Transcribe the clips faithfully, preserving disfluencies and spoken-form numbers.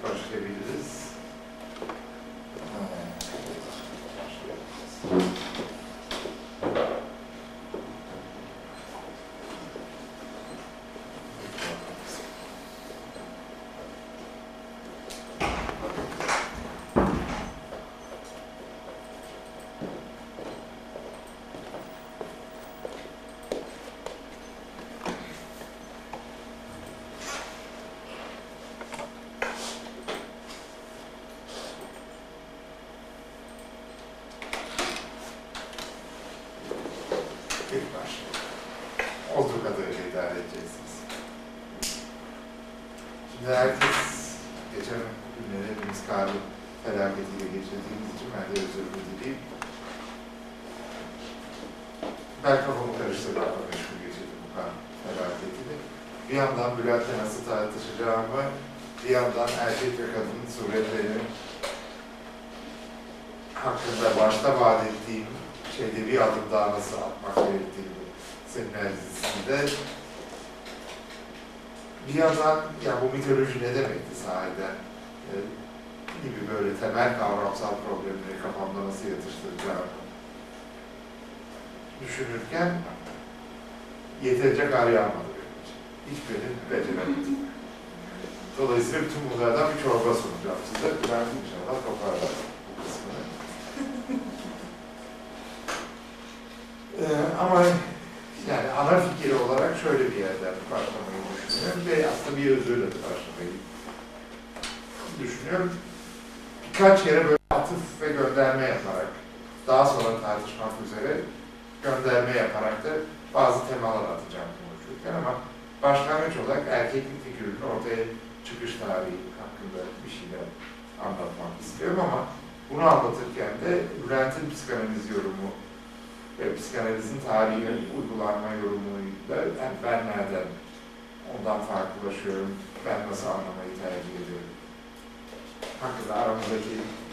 başlayabiliriz. Olduğu kadarıyla idare edeceksiniz. Şimdi herkes geçen günleri hepimiz kar felaketiyle geçirdiğimiz için ben de özür dileyim. Ben kafamı karıştırmakla meşgul geçirdim bu kar felaketini. Bir yandan Bülent'le nasıl tartışacağımı, bir yandan erkek ve kadın suretleri hakkında başta vaat ettiğim şeyde bir adım daha nasıl atmak gerektiğini seminerizminde bir yandan ya bu mitoloji ne demekti sahiden e, gibi böyle temel kavramsal problemleri kafamda nasıl yatıştıracağımı düşünürken yeterince kar yağmadı benim için. Hiçbirini beceremedim. Dolayısıyla bütün bunlardan bir çorba sunacağım size. Ben inşallah toparlarım bu kısmını. ee, ama yani ana fikir olarak şöyle bir yerden başlamayı düşünüyorum ve aslında bir özürle de başlamayı düşünüyorum. Birkaç yere böyle atıf ve gönderme yaparak, daha sonra tartışmak üzere gönderme yaparak da bazı temalar atacağım konuşurken ama başlangıç olarak erkeklik figürünün ortaya çıkış tarihi hakkında bir şeyler anlatmak istiyorum ama bunu anlatırken de Bülent'in psikanaliz yorumu ve psikanalizin tarihi uygulanma yorumuyla yani ben nereden ondan farklılaşıyorum, ben nasıl anlamayı tercih ediyorum hakkında aramızdaki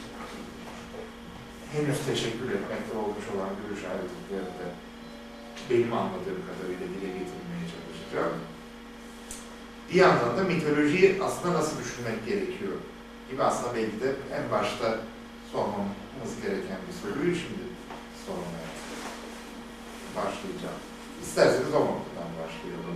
henüz teşekkür etmekte olmuş olan görüş ayrılıkları da benim anladığım kadarıyla dile getirmeye çalışacağım. Bir yandan da mitolojiyi aslında nasıl düşünmek gerekiyor gibi aslında belki de en başta sormamız gereken bir soruyu şimdi sormaya başlayacağım. İsterseniz o noktadan başlayalım.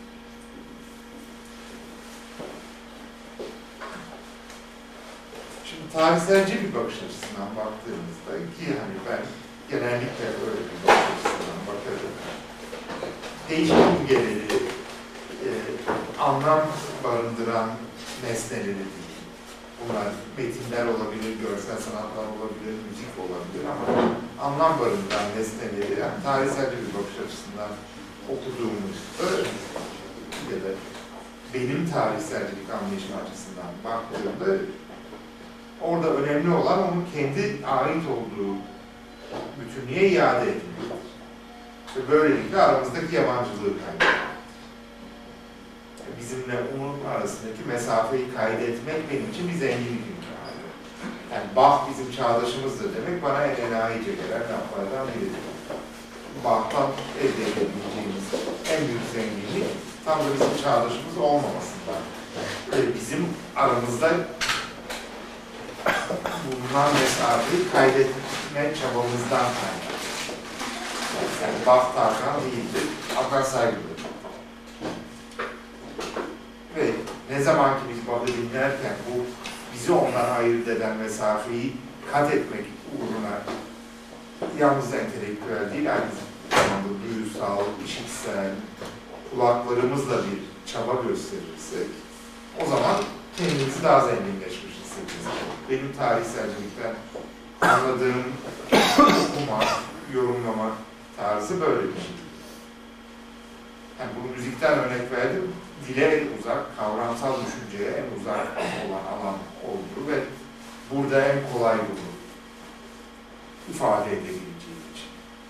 Şimdi tarihselci bir bakış açısından baktığımızda ki hani ben genellikle öyle bir bakış açısından bakarım. Değişim imgeleri, e, anlam barındıran nesneleri değil. Bunlar metinler olabilir, görsel sanatlar olabilir, müzik olabilir ama anlam barındıran nesneleri yani tarihselci bir bakış açısından okuduğumuzda ya da benim tarihselcilik anlayışım açısından baktığımda orada önemli olan onun kendi ait olduğu bütünlüğe iade edilmektir. Ve böylelikle aramızdaki yabancılığı kaybetmektir. Bizimle onun arasındaki mesafeyi kaydetmek benim için bir zenginlik imkanı. Yani Bach bizim çağdaşımızdır demek bana en enayice gelen laflardan biridir. Bach'tan elde edebileceğimiz en büyük zenginlik tam da bizim çağdaşımız olmamasından. Yani bizim aramızda bulunan mesafeyi kaydetme çabamızdan kaynaklı. Yani Bach Tarkan değildir, Hakan Saygı'dır. Ve ne zaman ki biz Bach'ı dinlerken bu bizi ondan ayırt eden mesafeyi kat etmek uğruna yalnız entelektüel değil, aynı zamanda duyusal, işitsel, kulaklarımızla bir çaba gösterirsek o zaman kendimizi daha zenginleşmiş hissederiz. Benim tarihselcilikten anladığım okuma, yorumlama tarzı böyle bir şey. Yani bunu müzikten örnek verdim. Dile en uzak, kavramsal düşünceye en uzak olan alan olduğu ve burada en kolay bunu ifade edebileceği için.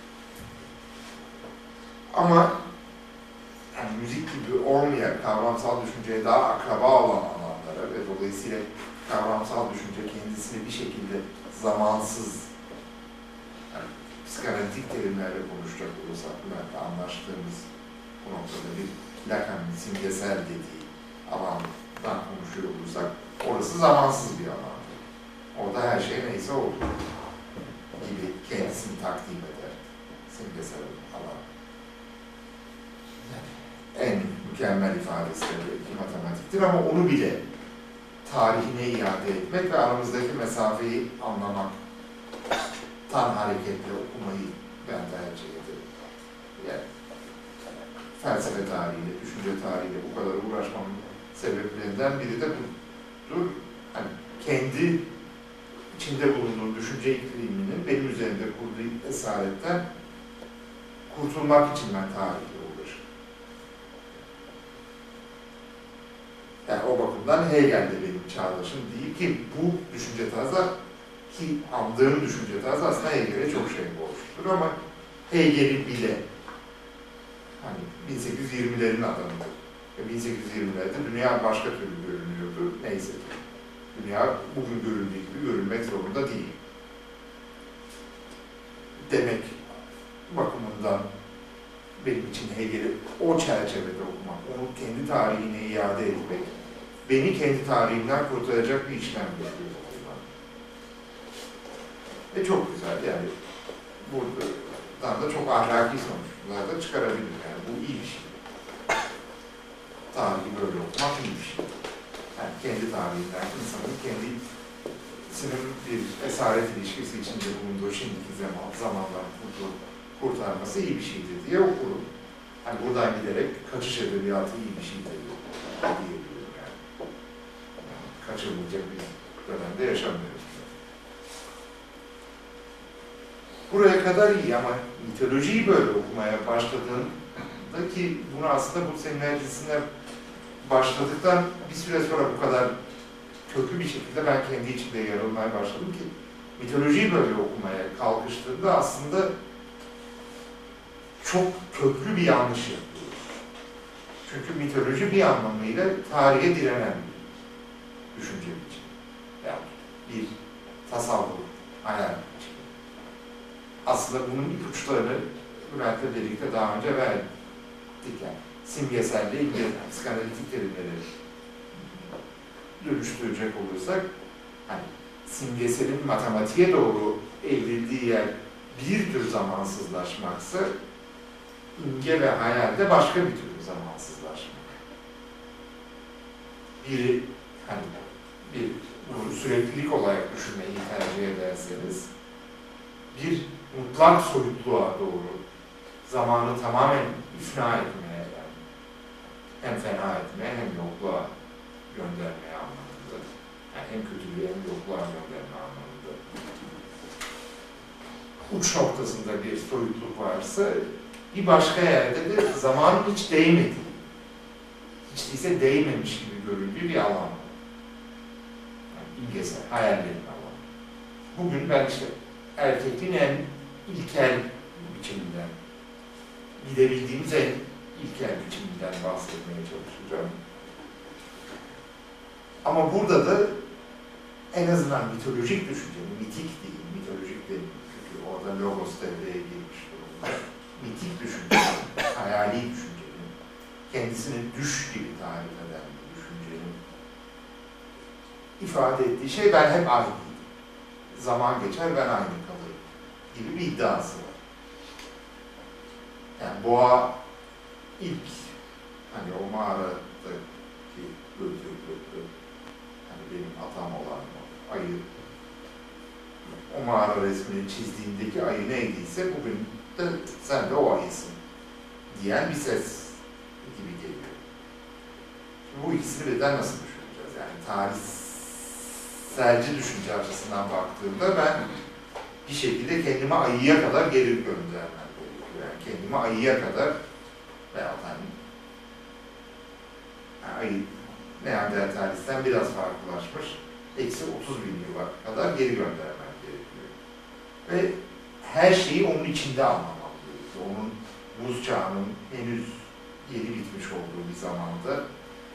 Ama yani müzik gibi olmayan, kavramsal düşünceye daha akraba olan alanlara ve dolayısıyla kavramsal düşünce kendisini bir şekilde zamansız, yani psikanalitik terimlerle konuşacak olursak, Bülent'le anlaştığımız bu noktada bir Lacan'ın simgesel dediği alandan konuşuyor olursak, Orası zamansız bir alan. Orada her şey neyse olur gibi kendisini takdim eder. Simgesel alan. En mükemmel ifadesi de matematiktir ama onu bile tarihine iade etmek ve aramızdaki mesafeyi anlamaktan hareketle okumayı ben tercih ederim. Yani felsefe tarihiyle, düşünce tarihiyle bu kadar uğraşmamın sebeplerinden biri de budur. Yani kendi içinde bulunduğum düşünce ikliminin benim üzerinde kurduğu esaretten kurtulmak için ben tarihle uğraşıyorum. Yani o bakımdan Hegel de benim çağdaşım değil ki bu düşünce tarzı ki andığım düşünce tarzı aslında Hegel'e çok şey borçludur ama Hegel'i bile hani bin sekiz yüz yirmilerin adamıdır. bin sekiz yüz yirmilerde dünya başka türlü görünüyordu. Neyse ki. Dünya bugün görüldüğü gibi görülmek zorunda değil. Demek bakımından benim için Hegel'i o çerçevede okumak, onu kendi tarihine iade etmek, beni kendi tarihimden kurtaracak bir işlem yapıyor. Ve çok güzel yani. Buradan da çok ahlaki sonuçlar da çıkarabilir. Yani bu iyi bir şey. Tarihi böyle okumak iyi bir şey. Yani kendi tarihinden insanın kendisinin bir esaret ilişkisi içinde bulunduğu şimdiki zaman, zamandan kurtarması iyi bir şeydir diye okurum. Hani buradan giderek kaçış edebiyatı iyi bir şeydir diyebiliyorum yani. Yani kaçırılacak bir dönemde yaşamıyoruz. Buraya kadar iyi ama mitolojiyi böyle okumaya başladığında ki bunu aslında bu seminer dizisine başladıktan bir süre sonra bu kadar köklü bir şekilde ben kendi içimde yer almaya başladım ki mitolojiyi böyle okumaya kalkıştığında aslında çok köklü bir yanlış yapıyoruz. Çünkü mitoloji bir anlamıyla tarihe direnen bir düşünce biçimi. Yani bir tasavvur, hayal biçimi. Aslında bunun ipuçlarını Bülent'le birlikte daha önce verdik. Yani simgeselle ilgili psikanalitik terimleri dönüştürecek olursak, hani simgeselin matematiğe doğru evrildiği yer bir tür zamansızlaşmaksa, imge ve hayalde başka bir tür zamansızlaşmak. Biri, hani bir bunu süreklilik olarak düşünmeyi tercih ederseniz, bir mutlak soyutluğa doğru zamanı tamamen ifna etmeye, yani hem fena etmeye hem yokluğa göndermeye anlamında. Yani hem kötülüğe hem yokluğa gönderme anlamında. Uç noktasında bir soyutluk varsa, bir başka yerde de zamanın hiç değmediği, hiç değilse değmemiş gibi görüldüğü bir alan. Yani imgesel, hayallerin alanı. Bugün ben işte erkekliğin en ilkel biçiminden, gidebildiğimiz en ilkel biçiminden bahsetmeye çalışacağım. Ama burada da en azından mitolojik düşüncenin, mitik değil, mitolojik değil, çünkü orada logos devreye girmiş durumda. Mitik düşüncenin, hayali düşüncenin, kendisini düş gibi tarif eden bir düşüncenin ifade ettiği şey ben hep aynıyım. Zaman geçer, ben aynı kalırım gibi bir iddiası var. Yani boğa ilk, hani o mağaradaki öldürüldü, hani benim hatam olan o ayı, o mağara resmini çizdiğindeki ayı neydiyse bugün de sen de o ayısın diyen bir ses gibi geliyor. Şimdi bu ikisini birden nasıl düşüneceğiz? Yani tarihselci düşünce açısından baktığımda ben bir şekilde kendimi ayıya kadar geri göndermem gerekiyor. Yani kendimi ayıya kadar veya hani ayı Neandertalisten biraz farklılaşmış, eksi otuz bin yıla kadar geri göndermem gerekiyor. Ve her şeyi onun içinde anlamam gerekiyor. Onun buz çağının henüz yeni bitmiş olduğu bir zamanda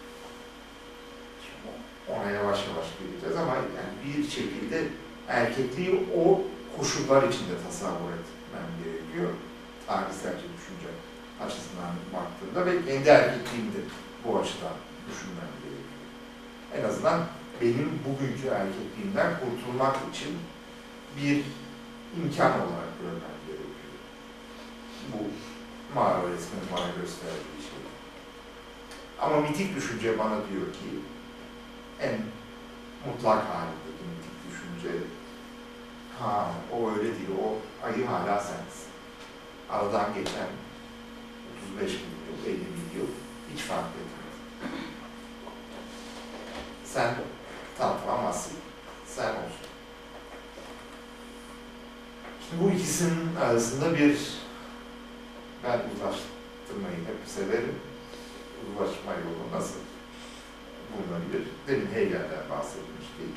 ona yavaş yavaş gireceğiz ama yani bir şekilde erkekliği o koşullar içinde tasavvur etmem gerekiyor. Tarihselce düşünce açısından baktığımda ve kendi erkekliğimde bu açıdan düşünmem gerekiyor. En azından benim bugünkü erkekliğimden kurtulmak için bir imkan olarak görmem gerekiyor. Bu mağara resminin bana gösterdiği şey. Ama mitik düşünce bana diyor ki, en mutlak halindeki mitik düşünce, ha o öyle değil, o ayı hala sensin. Aradan geçen otuz beş bin yıl, elli bin yıl hiç fark etmez. Sen tatlamazsın, sen olsun. Şimdi bu ikisinin arasında bir, ben uzlaştırmayı hep severim. Uzlaşma yolu nasıl bulunabilir? Demin Hegel'den bahsedilmiştik.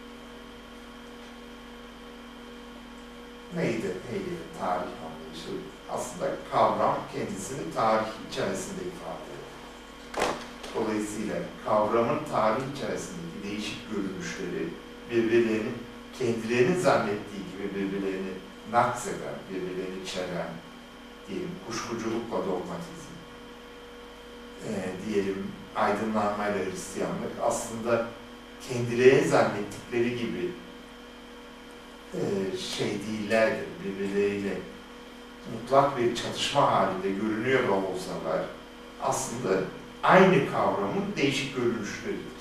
Neydi Hegel'in tarih anlayışı? Aslında kavram kendisini tarih içerisinde ifade ediyor. Dolayısıyla kavramın tarih içerisindeki değişik görünüşleri birbirlerini kendilerinin zannettiği gibi birbirlerini nakseden, birbirlerini çelen, diyelim kuşkuculukla dogmatizm, e, diyelim aydınlanmayla Hristiyanlık aslında kendileri zannettikleri gibi e, şey değillerdir, birbirleriyle mutlak bir çatışma halinde görünüyor da olsalar aslında aynı kavramın değişik görünüşleridir.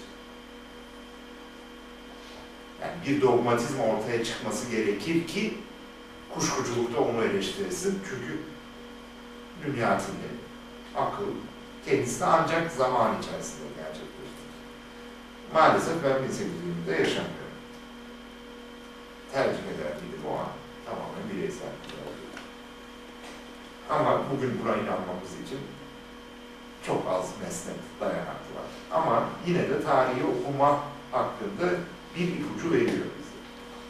Yani bir dogmatizm ortaya çıkması gerekir ki kuşkuculukta onu eleştiresin. Çünkü dünya tili, akıl kendisini ancak zaman içerisinde gerçekleştirir. Maalesef ben bin sekiz yüz yirmide yaşamıyorum. Tercih eder miydim o an? Tamamen bireysel bir tercih. Ama bugün buna inanmamız için çok az mesnet dayanak var. Ama yine de tarihi okuma hakkında bir ipucu veriyor bize.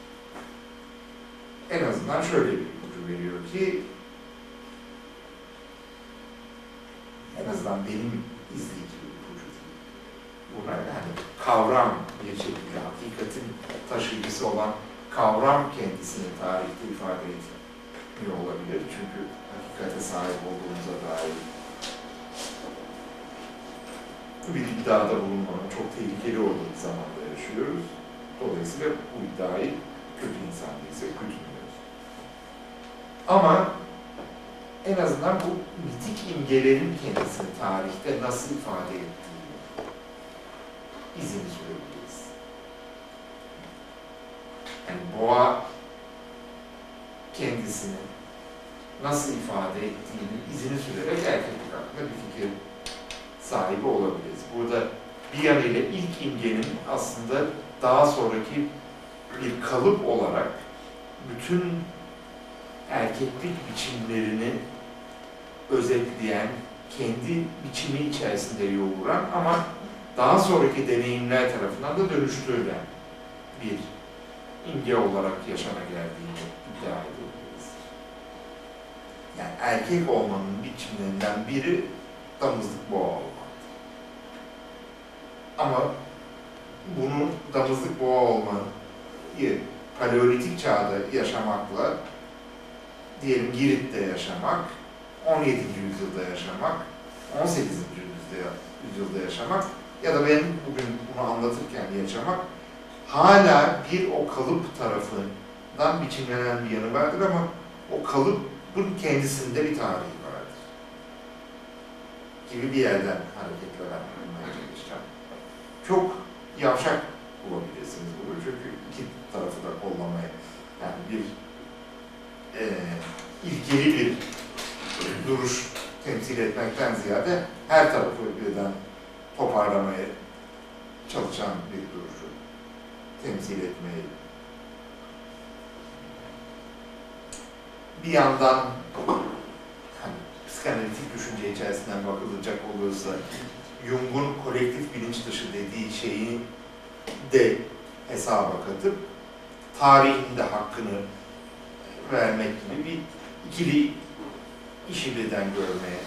En azından şöyle bir ipucu veriyor ki en azından benim izleyicim ipucu değil. Buna yani kavram bir şekilde hakikatin taşıyıcısı olan kavram kendisini tarihte ifade etmiyor olabilir. Çünkü hakikate sahip olduğumuza dair bir iddiada bulunmanın çok tehlikeli olduğu bir zamanda yaşıyoruz. Dolayısıyla bu iddiayı kötü insan değilse kötülüyoruz. Ama en azından bu mitik imgelerin kendisini tarihte nasıl ifade ettiğini izini sürebiliriz. Yani boğa kendisini nasıl ifade ettiğini izini sürerek erkeklik hakkında bir fikir sahibi olabiliriz. Burada bir yanıyla ilk imgenin aslında daha sonraki bir kalıp olarak bütün erkeklik biçimlerini özetleyen, kendi biçimi içerisinde yoğuran ama daha sonraki deneyimler tarafından da dönüştürülen bir imge olarak yaşana geldiğini iddia edebiliriz. Yani erkek olmanın biçimlerinden biri damızlık boğa olmak. Ama bunu damızlık boğa olmayı paleolitik çağda yaşamakla diyelim Girit'te yaşamak, on yedinci yüzyılda yaşamak, on sekizinci yüzyılda yaşamak ya da ben bugün bunu anlatırken yaşamak hala bir o kalıp tarafından biçimlenen bir yanı vardır ama o kalıbın kendisinde bir tarihi vardır. Gibi bir yerden hareketle anlamaya çalışacağım. Çok yavşak bulabilirsiniz bunu çünkü iki tarafı da kollamaya yani bir e, ilkeli bir duruş temsil etmekten ziyade her tarafı birden toparlamaya çalışan bir duruşu temsil etmeyi. Bir yandan hani, psikanalitik düşünce içerisinden bakılacak olursa Jung'un kolektif bilinç dışı dediği şeyi de hesaba katıp tarihinde hakkını vermek gibi bir ikili işi birden görmeye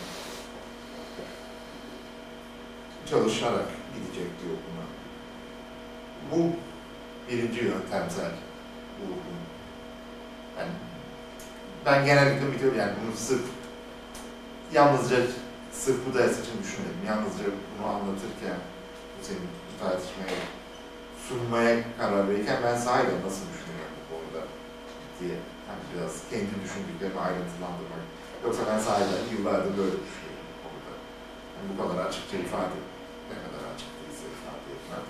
çalışarak gidecek bir okuma. Bu birinci yöntemsel vurgun. Yani ben genellikle biliyorum yani bunu sırf yalnızca sırf bu ders için düşünmedim. Yalnızca bunu anlatırken bu senin bu tartışmaya sunmaya karar verirken ben sahiden nasıl düşünüyorum bu konuda diye hani biraz kendi düşündüklerimi ayrıntılandırmak. Yoksa ben sahiden yıllardır böyle düşünüyorum bu konuda. Yani bu kadar açıkça ifade ne kadar açık değilse ifade etmem.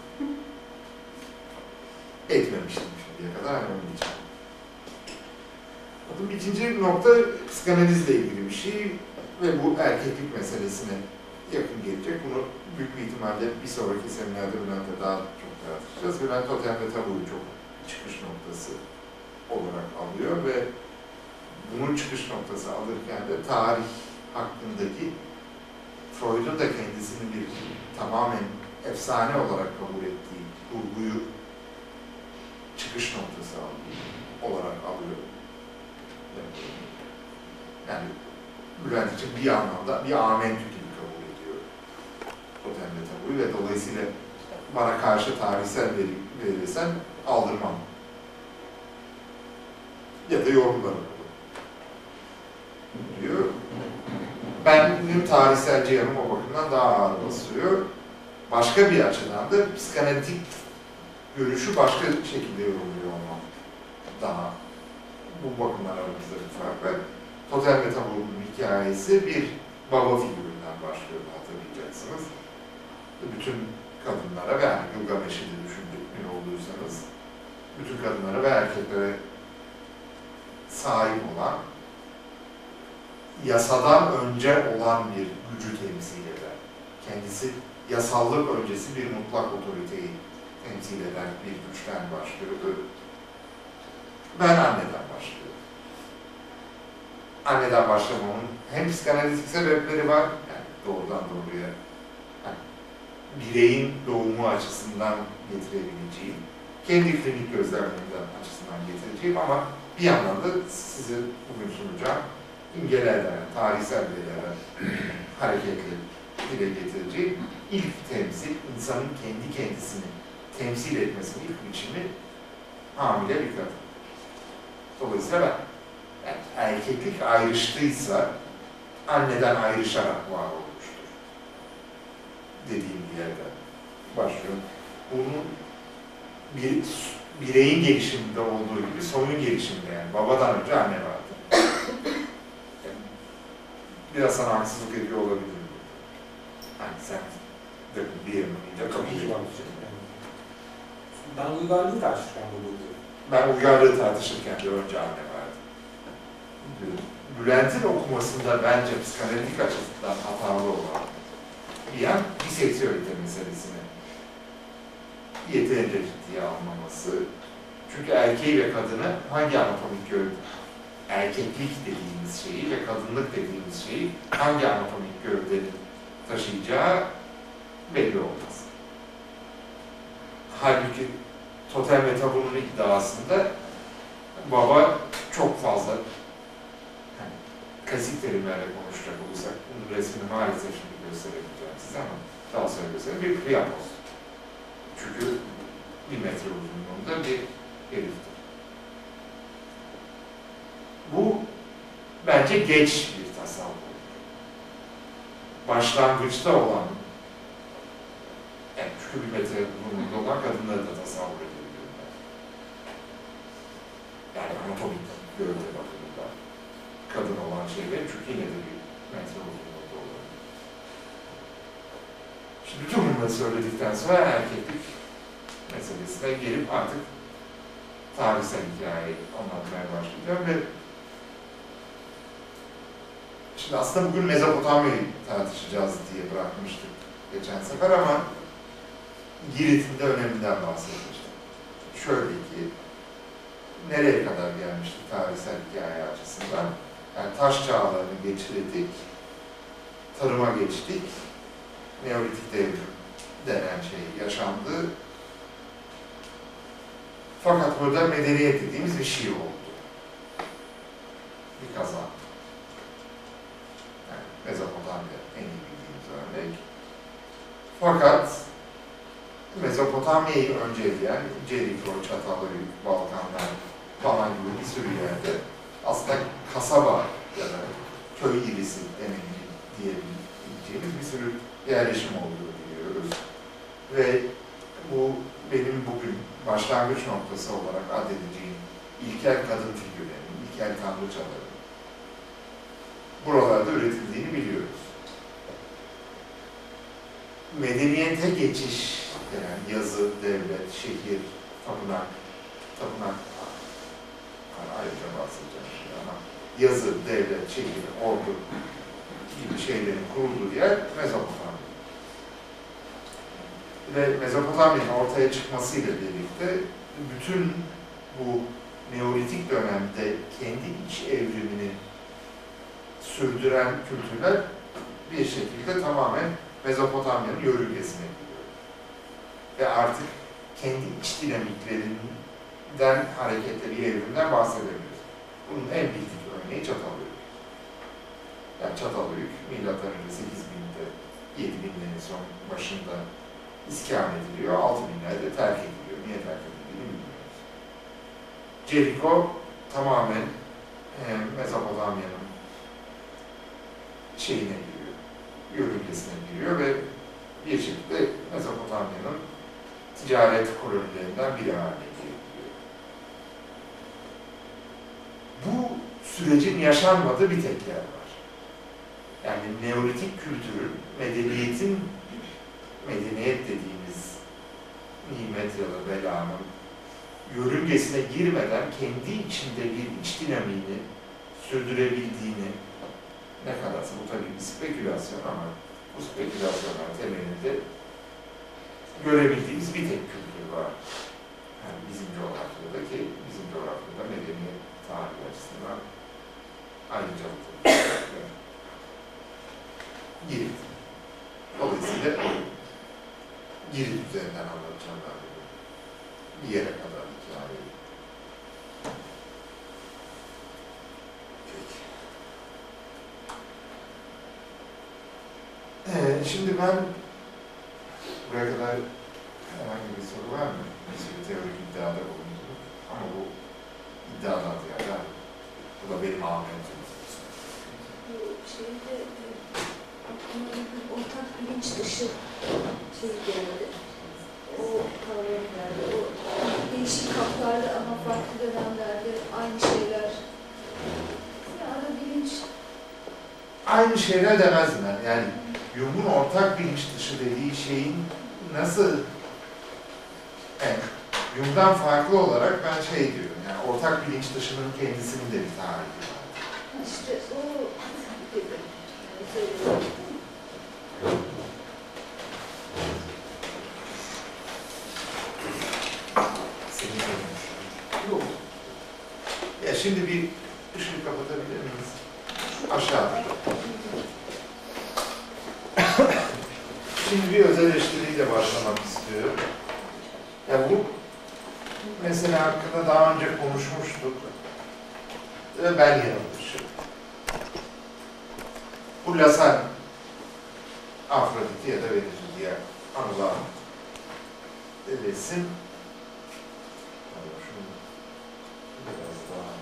Etmemiştim şimdiye kadar hani onun için. Bakın ikinci nokta psikanalizle ilgili bir şey ve bu erkeklik meselesine yakın gelecek. Bunu büyük bir ihtimalle bir sonraki seminerde Bülent'le daha çok tartışacağız. Bülent Totem ve Tabu'yu çok çıkış noktası olarak alıyor ve bunun çıkış noktası alırken de tarih hakkındaki Freud'un da kendisinin bir tamamen efsane olarak kabul ettiği kurguyu çıkış noktası olarak alıyor. Yani Bülent için bir anlamda bir amentü gibi kabul ediyor Totem ve Tabu'yu ve dolayısıyla bana karşı tarihsel veri verirsen aldırmam. Ya da yorumlarım diyor. Benim tarihselci yanım o bakımdan daha ağır basıyor. Başka bir açıdan da psikanalitik görüşü başka şekilde yorumluyor olmam. Daha bu bakımdan aramızda bir fark var. Totem ve Tabu'nun hikayesi bir baba figüründen başlıyor, hatırlayacaksınız. Bütün kadınlara ve yani Gilgamesh'i de düşündüğün olduysanız, bütün kadınlara ve erkeklere sahip olan, yasadan önce olan bir gücü temsil eden, kendisi yasallık öncesi bir mutlak otoriteyi temsil eden bir güçten başlıyordu. Ben anneden başlıyorum. Anneden başlamamın hem psikanalitik sebepleri var, yani doğrudan doğruya yani bireyin doğumu açısından getirebileceğim, kendi klinik gözlemlerimden açısından getireceğim ama bir yandan da size bugün sunacağım imgelerden, tarihsel verilerden hareketli dile getireceğim ilk temsil, insanın kendi kendisini temsil etmesinin ilk biçimi hamile bir kadın. Dolayısıyla ben, yani erkeklik ayrıştıysa anneden ayrışarak var olmuştur dediğim bir yerden başlıyorum. Bunun bir bireyin gelişiminde olduğu gibi soyun gelişiminde, yani babadan önce anne vardı. Yani biraz sana haksızlık ediyor olabilirim. Hani sen de bir yerim önce kabul ediyorum. Ben uygarlığı tartışırken buluyorum. Ben uygarlığı tartışırken de önce anne vardı. Bülent'in okumasında bence psikanalitik açıdan hatalı olan bir yan biseksüelite meselesini yeterince ciddiye almaması. Çünkü erkeği ve kadını hangi anatomik gövde, erkeklik dediğimiz şeyi ve kadınlık dediğimiz şeyi hangi anatomik gövdenin taşıyacağı belli olmaz. Halbuki Totem ve Tabu'nun iddiasında baba çok fazla, yani klasik terimlerle konuşacak olursak, bunun resmini maalesef şimdi gösteremeyeceğim size ama daha sonra göstereyim, bir priapos. Çünkü bir metre uzunluğunda bir heriftir. Bu bence geç bir tasavvur. Başlangıçta olan, yani çünkü bir metre uzunluğunda olan kadınları da tasavvur edebiliyorlar. Yani anatomik gövde bakımında kadın olan şeyler çünkü yine de bir metre uzunluğunda olabilir. Şimdi bütün bunları söyledikten sonra erkeklik meselesine gelip artık tarihsel hikayeyi anlatmaya başlayacağım ve şimdi aslında bugün Mezopotamya'yı tartışacağız diye bırakmıştık geçen sefer ama Girit'in de öneminden bahsetmiştim. Şöyle ki, nereye kadar gelmiştik tarihsel hikaye açısından? Yani taş çağlarını geçirdik, tarıma geçtik, Neolitik devrim denen şey yaşandı. Fakat burada medeniyet dediğimiz bir şey oldu. Bir kaza. Yani Mezopotamya en iyi bildiğimiz örnek. Fakat Mezopotamya'yı önceleyen Ceriklo, Çatalhöyük, Balkanlar falan gibi bir sürü yerde aslında kasaba ya da köy ilisi diyebileceğimiz bir sürü yerleşim olduğunu biliyoruz. Ve bu benim bugün başlangıç noktası olarak adedeceğim ilkel kadın figürlerinin, ilkel tanrıçaların buralarda üretildiğini biliyoruz. Medeniyete geçiş denen yazı, devlet, şehir, tapınak, tapınak ayrıca bahsedeceğim ama yazı, devlet, şehir, ordu gibi şeylerin kurulduğu yer Mezopotamya. Ve Mezopotamya'nın ortaya çıkmasıyla birlikte bütün bu Neolitik dönemde kendi iç evrimini sürdüren kültürler bir şekilde tamamen Mezopotamya'nın yörüngesine giriyor. Ve artık kendi iç dinamiklerinden hareketle bir evrimden bahsedemiyoruz. Bunun en bildik örneği Çatalhöyük. Yani Çatalhöyük, milattan önce sekiz binde, yedi binlerin son başında iskan ediliyor, altı binlerde terk ediliyor. Niye terk edildiğini bilmiyoruz. Jeriko tamamen e, Mezopotamya'nın şeyine giriyor, yörüngesine giriyor ve bir şekilde Mezopotamya'nın ticaret kolonilerinden biri haline geliyor. Bu sürecin yaşanmadığı bir tek yer var. Yani Neolitik kültürün, medeniyetin, medeniyet dediğimiz nimet ya da belanın yörüngesine girmeden kendi içinde bir iç dinamiğini sürdürebildiğini, ne kadarsa bu tabii bir spekülasyon ama bu spekülasyonlar temelinde görebildiğimiz bir tek kültür var. Yani bizim coğrafyada ki bizim coğrafyada medeniyet tarihi açısından ayrıcalıklı Girit. Dolayısıyla Girit üzerinden anlatacağım ben bunu. Bir yere kadar hikayeyi. Peki. Ee, şimdi ben buraya kadar herhangi bir soru var mı? Bir sürü teorik iddiada bulundum. Ama bu iddiadan ziyade bu da benim ahmetim. Bu şeyde aklıma bir ortak bilinç dışı şey geldi. O kavram geldi. O değişik kaplarda ama farklı dönemlerde aynı şeyler. Yani bilinç. Aynı şeyler demezdim ben. Yani Jung'un ortak bilinç dışı dediği şeyin nasıl yani Jung'dan farklı olarak ben şey diyorum. Yani ortak bilinç dışının kendisinin de bir tarihi var. İşte o gibi. Yani Seni görmüş. Yok. Ya şimdi bir ışığı kapatabilir miyiz? Aşağıda. Şimdi bir öz eleştiriyle başlamak istiyorum. Ya bu mesela hakkında daha önce konuşmuştuk. Ve ben yanılmışım. Bu Lassalle, Afrodit'i ya da Venüs'ü diye anılan resim. Şunu biraz daha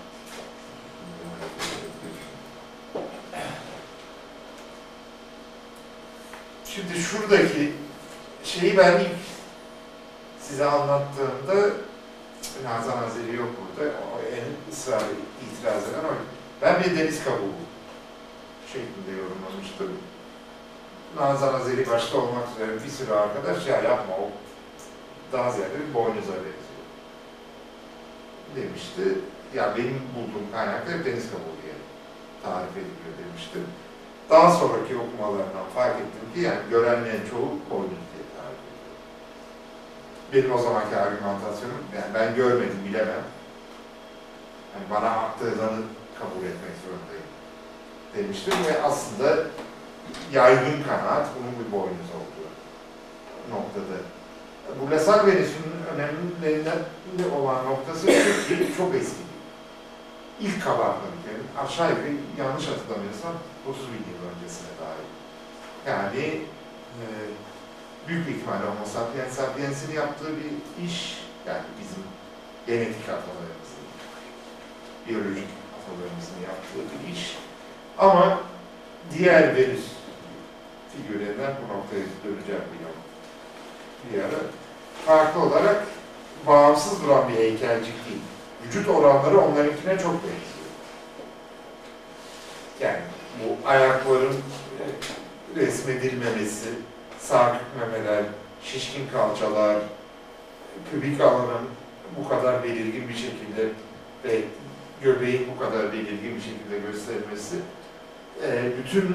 Şimdi şuradaki şeyi ben ilk size anlattığımda Nazan Azeri yok burada. O en ısrarlı itiraz eden o. Ben bir deniz kabuğu şeklinde yorumlamıştım. Nazan Azeri başta olmak üzere bir sürü arkadaş ya yapma o daha ziyade bir boynuza benziyor demişti. Ya benim bulduğum kaynakta hep deniz kabuğu diye tarif ediliyor demiştim. Daha sonraki okumalarından fark ettim ki yani görenlerin çoğu boynuz diye tarif ediyor. Benim o zamanki argümantasyonum, yani ben görmedim, bilemem. Yani bana aktığını kabul etmek zorundayım demiştim ve aslında yaygın kanaat bunun bir boynuz olduğu noktada. Bu Lassalle Venüs'ün önemlilerinden olan noktası çok, çok eski. İlk kabartlarken aşağı yukarı yanlış hatırlamıyorsam otuz bin yıl öncesine dair. Yani e, büyük bir ihtimalle Homo sapiens sapiens'in yaptığı bir iş, yani bizim genetik atalarımızın, biyolojik atalarımızın yaptığı bir iş. Ama diğer Venüs figürlerinden bu noktaya döneceğim bir, bir ara. farklı olarak bağımsız duran bir heykelcik değil. Vücut oranları onlarınkine çok benziyor. Yani bu ayakların resmedilmemesi, sarkık memeler, şişkin kalçalar, pübik alanın bu kadar belirgin bir şekilde ve göbeğin bu kadar belirgin bir şekilde gösterilmesi, bütün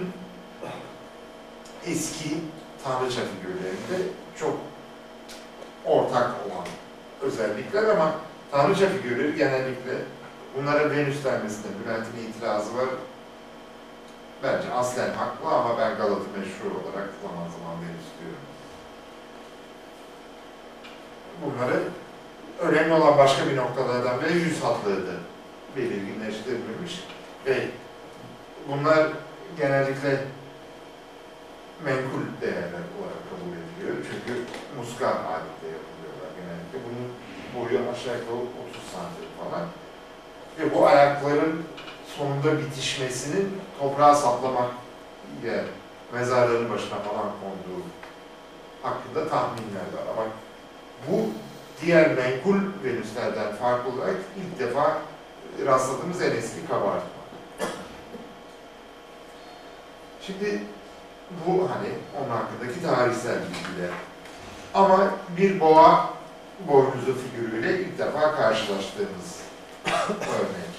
eski tanrıça figürlerinde çok ortak olan özellikler ama tanrıça figürleri genellikle bunlara Venüs denmesine Bülent'in itirazı var. Bence aslen haklı ama ben Galat'ı meşhur olarak zaman zaman Venüs diyorum. Bunları önemli olan başka bir noktalardan biri yüz hatları da belirginleştirilmiş ve bunlar genellikle menkul değerler olarak kabul ediliyor. Çünkü muska halinde yapılıyorlar genellikle. Bunun boyu aşağı yukarı otuz santim falan. Ve bu ayakların sonunda bitişmesinin toprağa saplamak ile mezarların başına falan konduğu hakkında tahminler var. Ama bu diğer menkul Venüslerden farklı olarak ilk defa rastladığımız en eski kabartma. Şimdi bu hani onun hakkındaki tarihsel bilgiler. Ama bir boğa boynuzu figürüyle ilk defa karşılaştığımız örnek.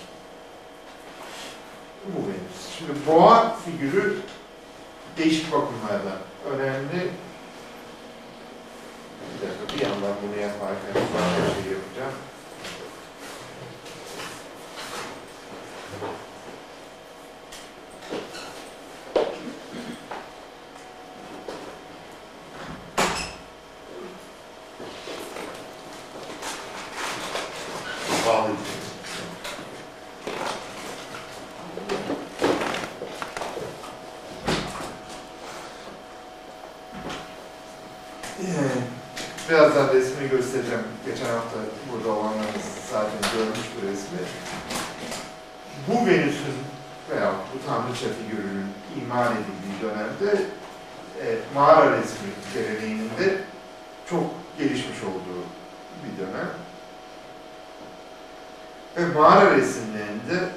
Bu Venüs. Şimdi boğa figürü değişik bakımlardan önemli. Bir dakika, bir yandan bunu yaparken başka bir şey yapacağım. Bağlayacağım. Birazdan resmini göstereceğim. Geçen hafta burada olanlarınız zaten görmüş bu resmi. Bu Venüs'ün veya bu tanrıça figürünün imal edildiği dönemde e, mağara resmi geleneğinin de çok gelişmiş olduğu bir dönem. Ve mağara resimlerinde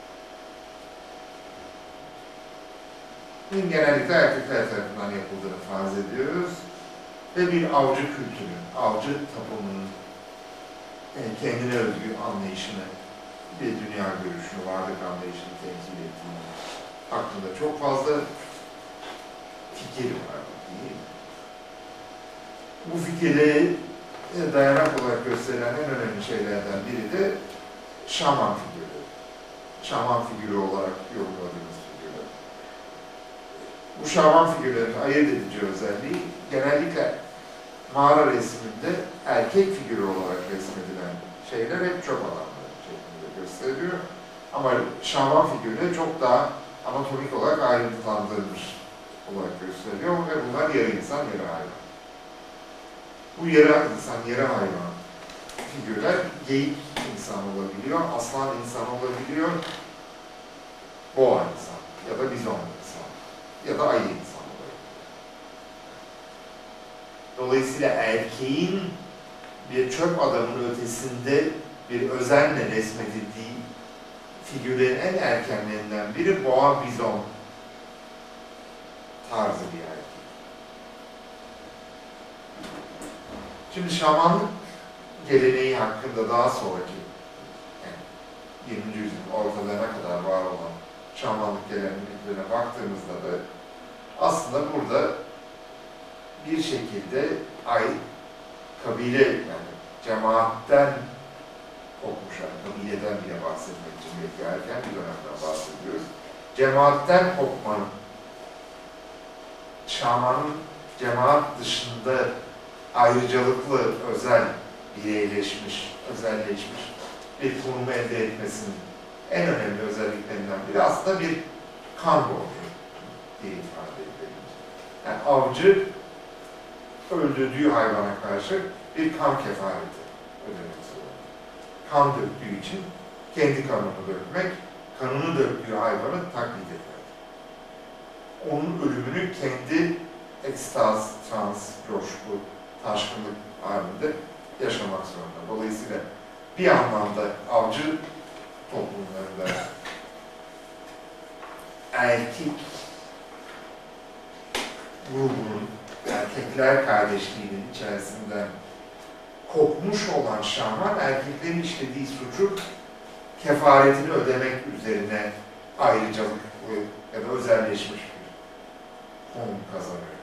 genellikle erkekler tarafından yapıldığını farz ediyoruz. Ve bir avcı kültürü, avcı tapınının yani kendine özgü anlayışını, bir dünya görüşünü, varlık anlayışını temsil ettiğini hakkında çok fazla fikir var değil mi? Bu fikirleri dayanak olarak gösterilen en önemli şeylerden biri de şaman figürü. Şaman figürü olarak yorumladığımız figürler. Bu şaman figürlerin ayırt edici özelliği genellikle mağara resminde erkek figürü olarak resmedilen şeyler hep çöp adamları şeklinde gösteriyor. Ama şaman figürü çok daha anatomik olarak ayrıntılandırılmış olarak gösteriyor ve bunlar yarı insan, yarı hayvan. Bu yarı insan, yarı hayvan figürler geyik insan olabiliyor, aslan insan olabiliyor, boğa insan ya da bizon insan ya da ayı insan olabiliyor. Dolayısıyla erkeğin bir çöp adamın ötesinde bir özenle resmedildiği figürlerin en erkenlerinden biri boğa bizon tarzı bir erkek. Şimdi şamanlık geleneği hakkında daha sonraki yani yirminci yüzyılın ortalarına kadar var olan şamanlık geleneklerine baktığımızda da aslında burada bir şekilde ay kabile yani cemaatten kopmuş, yani kabileden bile bahsetmek için belki erken bir dönemden bahsediyoruz. Cemaatten kopma, şamanın cemaat dışında ayrıcalıklı, özel, bireyleşmiş, özelleşmiş bir konumu elde etmesinin en önemli özelliklerinden biri aslında bir kan borcu diye ifade edilebilir. Yani avcı öldürdüğü hayvana karşı bir kan kefareti ödemek zorunda. Kan döktüğü için kendi kanını dökmek, kanını döktüğü hayvanı taklit etmek. Onun ölümünü kendi ekstaz, trans, coşku taşkınlık halinde yaşamak zorunda. Dolayısıyla bir anlamda avcı toplumlarında erkek grubunun, erkekler kardeşliğinin içerisinden kopmuş olan şaman, erkeklerin işlediği suçu kefaretini ödemek üzerine ayrıcalıklı ya da özelleşmiş bir konum kazanıyor.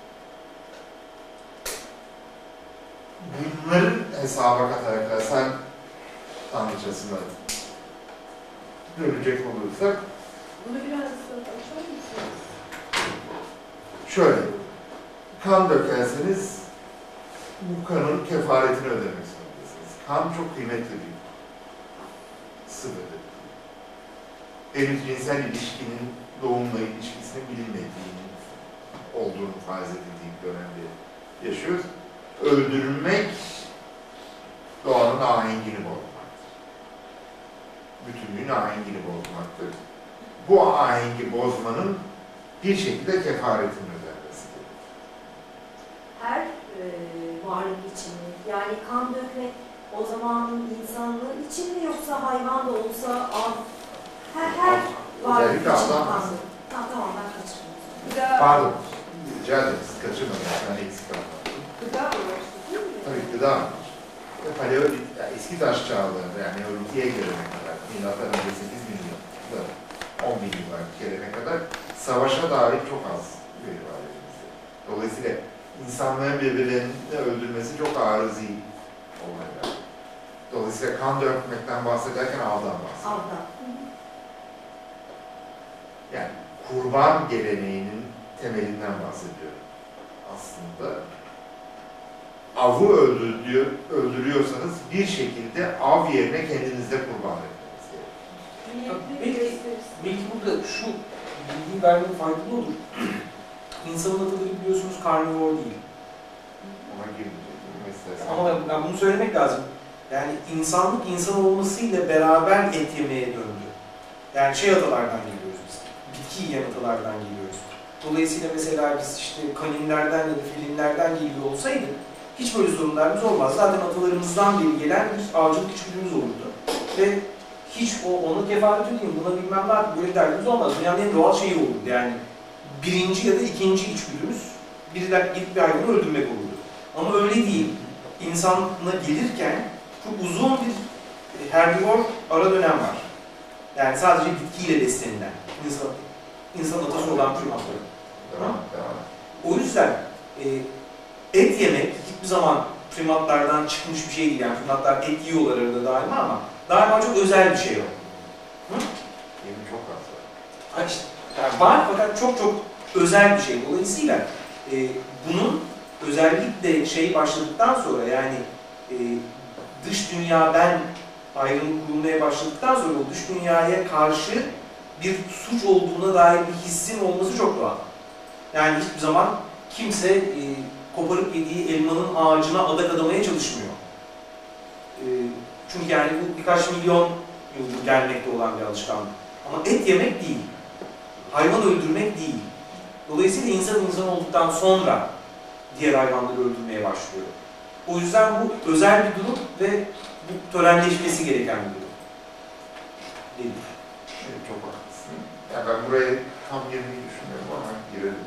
Bunların hesaba katarak sen tanrıçasına dönecek olursak, Bunu biraz açar mısınız? şöyle, kan dökerseniz bu kanın kefaretini ödemek zorundasınız. Kan çok kıymetli bir sıvıdır. Henüz cinsel ilişkinin doğumla ilişkisinin bilinmediğinin olduğunu farz edildiği bir dönemde yaşıyoruz. Öldürmek doğanın ahengini bozmaktır. Bütünlüğün ahengini bozmaktır. Bu ahengi bozmanın bir şekilde kefaretini ödenmesidir. Her e, varlık için mi? Yani kan dökmek o zamanın insanlığı için mi yoksa hayvan da olsa av? Her, her varlık için Özellikle kan Allah'ın. dökmek. Tamam tamam ben kaçırdım. Gıda, Pardon, rica ederim, siz kaçırmayın. Ben eksik anlattım. gıda uğraştı değil mi? Tabii gıda var. Ve Paleolit, yani eski taş çağlarında, yani Neolitik'e gelene kadar, milattan önce sekiz bin yıl, on bin yıllar gelene kadar savaşa dair çok az veri var elimizde. Dolayısıyla insanların birbirlerini öldürmesi çok arızi olaylar. Dolayısıyla kan dökmekten bahsederken avdan bahsediyor. Avda. Yani kurban geleneğinin temelinden bahsediyorum aslında. Avı öldürüyor, öldürüyorsanız bir şekilde av yerine kendinizde kurban etmeniz gerekiyor. Niyetli Belki- gösterisi. Belki burada şu bilgiyi vermek faydalı olur. İnsanın ataları biliyorsunuz karnivor değil. Ona girmeyecek mesela. Ama ben, ben bunu söylemek lazım. Yani insanlık insan olmasıyla beraber et yemeye döndü. Yani şey atalardan geliyoruz biz. Bitki yiyen atalardan geliyoruz. Dolayısıyla mesela biz işte kaninlerden ya da filinlerden geliyor olsaydık hiç böyle sorunlarımız olmaz. Zaten atalarımızdan beri gelen bir avcılık içgüdümüz olurdu. Ve hiç o onu kefaret ödeyeyim, buna bilmem ne yapayım, böyle derdimiz olmaz. Dünyanın en doğal şeyi olurdu. Yani birinci ya da ikinci içgüdümüz birinden gidip bir hayvanı öldürmek olurdu. Ama öyle değil. İnsana gelirken çok uzun bir herbivor ara dönem var. Yani sadece bitkiyle beslenilen, insan, insan atası olan primatları. Devam, devam. O yüzden e, et yemek hiçbir zaman primatlardan çıkmış bir şey değil. Yani primatlar et yiyorlar arada daima ama daima çok özel bir şey o. Hı? Yemin çok az var. Ha işte, yani var fakat çok çok özel bir şey. Dolayısıyla e, bunun özellikle şey başladıktan sonra yani e, dış dünya ben ayrımı kurulmaya başladıktan sonra o dış dünyaya karşı bir suç olduğuna dair bir hissin olması çok doğal. Yani hiçbir zaman kimse e, koparıp yediği elmanın ağacına adak adamaya çalışmıyor. E, çünkü yani bu birkaç milyon yıldır gelmekte olan bir alışkanlık. Ama et yemek değil. Hayvan öldürmek değil. Dolayısıyla insan insan olduktan sonra diğer hayvanları öldürmeye başlıyor. O yüzden bu özel bir durum ve bu törenleşmesi gereken bir durum. Değil. Evet, çok haklısın. Ya ben buraya tam girmeyi düşünmüyorum ama girelim.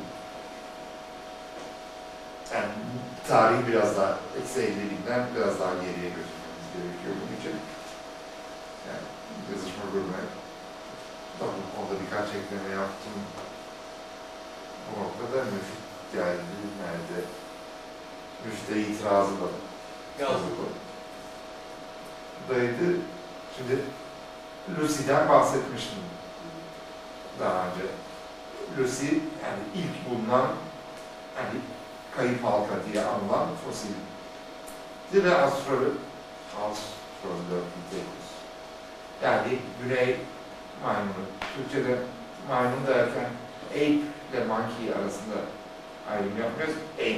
Yani tarihi biraz daha eksi elli binden biraz daha geriye götürmemiz gerekiyor bunun için. Yani yazışma bölümü da bu konuda birkaç ekleme yaptım. Bu noktada müfit geldi, nerede? Müfte itirazı da yazdı. Daydı. Şimdi Lucy'den bahsetmiştim daha önce. Lucy yani ilk bulunan yani kayıp halka diye anılan fosil. Ve Australopithecus. Australopithecus. Yani güney maymunu. Türkçe'de maymun derken ape ile monkey arasında ayrım yapmıyoruz. Ape.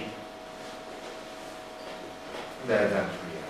Nereden türüyor?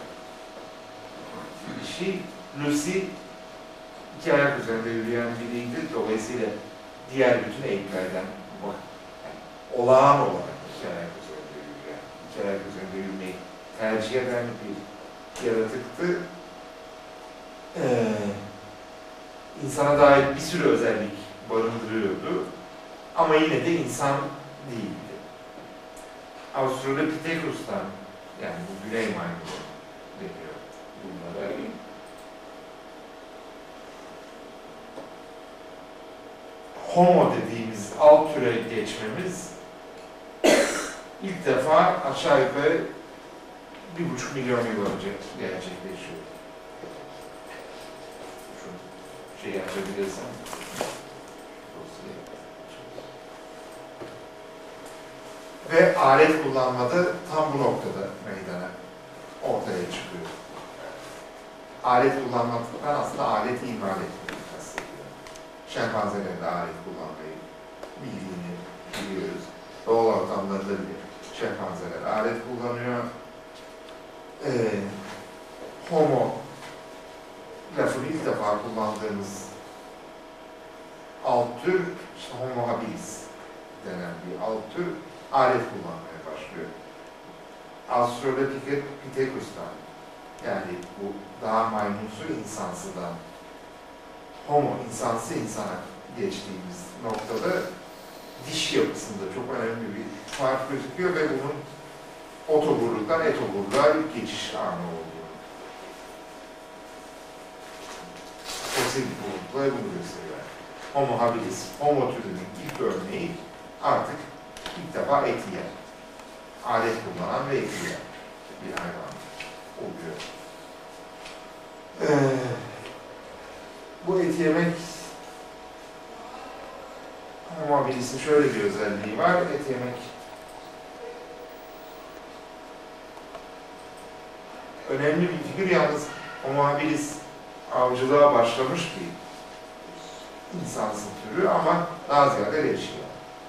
Şey, Lucy iki ayak üzerinde yürüyen biriydi. Dolayısıyla diğer bütün ape'lerden yani olağan olarak iki ayak üzerinde yürüyen, iki ayak üzerinde yürümeyi tercih eden bir yaratıktı. Ee, insana dair bir sürü özellik barındırıyordu. Ama yine de insan değildi. Australopithecus'tan, yani bu güney maymunu deniyor bunlara. Homo dediğimiz alt türe geçmemiz ilk defa aşağı yukarı bir buçuk milyon yıl önce gerçekleşiyor. Şu şeyi açabilirsem. Ve alet kullanmada tam bu noktada meydana ortaya çıkıyor. Alet kullanmaktan aslında alet imal etmeyi kastediyor. Şempanzelerin de alet kullanmayı bildiğini biliyoruz. Doğal ortamlarda bile şempanzeler alet kullanıyor. Ee, homo lafını ilk defa kullandığımız alt tür, işte Homo habilis denen bir alt tür alet kullanmaya başlıyor. Australopithecus'tan, yani bu daha maymunsu insansıdan Homo insansı insana geçtiğimiz noktada diş yapısında çok önemli bir fark gözüküyor ve bunun otoburluktan etoburluğa geçiş anı olduğunu. Fosil bulutlar bunu gösteriyor. Homo habilis, Homo türünün ilk örneği artık ilk defa et yiyen, alet kullanan ve et yiyen bir hayvan oluyor. Ee, bu et yemek, Homo habilis'in şöyle bir özelliği var, et yemek önemli bir figür. Yalnız Homo habilis avcılığa başlamış ki insansın türü ama daha ziyade leş yiyor.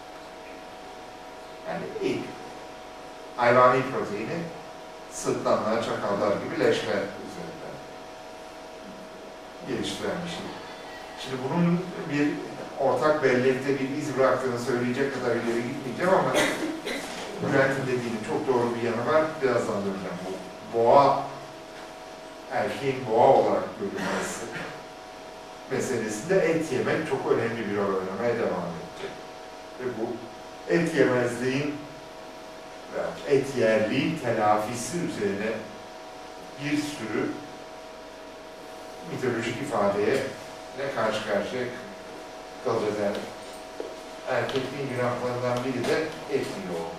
Yani ilk hayvani proteini sırtlanlar, çakallar gibi leşler üzerinden geliştiren bir şey. Şimdi bunun bir ortak bellekte bir iz bıraktığını söyleyecek kadar ileri gitmeyeceğim ama Bülent'in dediğinin çok doğru bir yanı var. Birazdan döneceğim. Bu boğa, erkeğin boğa olarak görülmesi meselesinde et yemek çok önemli bir rol oynamaya devam edecek. Ve bu et yemezliğin, et yerliğin telafisi üzerine bir sürü mitolojik ifadeye ne karşı karşıya kalacağız. Yani erkekliğin günahlarından biri de et yiyor olmak.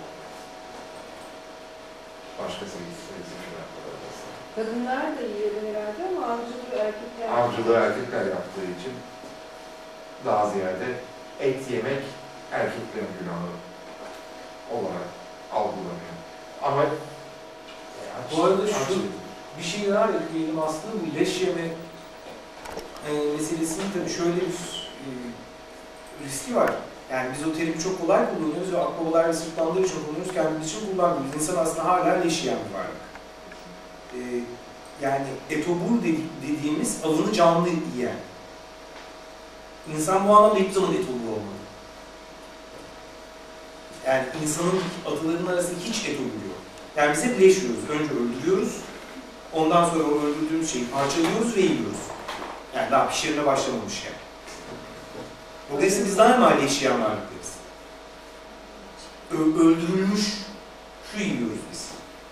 Başka sayısı günahlar arasında. Kadınlar da yiyor herhalde ama avcılığı erkekler... Avcılığı erkekler yaptığı için daha ziyade et yemek erkeklerin günahı olarak algılanıyor. Ama Bu arada şu bir şey daha ekleyelim aslında, bu leş yeme e, meselesinin tabii şöyle bir e, riski var. Yani biz o terimi çok kolay kullanıyoruz ve akbabalar ve sırtlanlar için kullanıyoruz, kendimiz için kullanmıyoruz. İnsan aslında hala leş yiyen bir varlık. E, yani etobur dediğimiz avını canlı yiyen. İnsan bu anlamda hiçbir zaman etobur olmadı. Yani insanın atalarının arasında hiç etobur yok. Yani biz hep leş yiyoruz. Önce öldürüyoruz, ondan sonra o öldürdüğümüz şeyi parçalıyoruz ve yiyoruz. Yani daha pişirme başlamamış yani. Dolayısıyla biz daima leş yiyen varlıklarız. Öldürülmüş şu yiyoruz biz.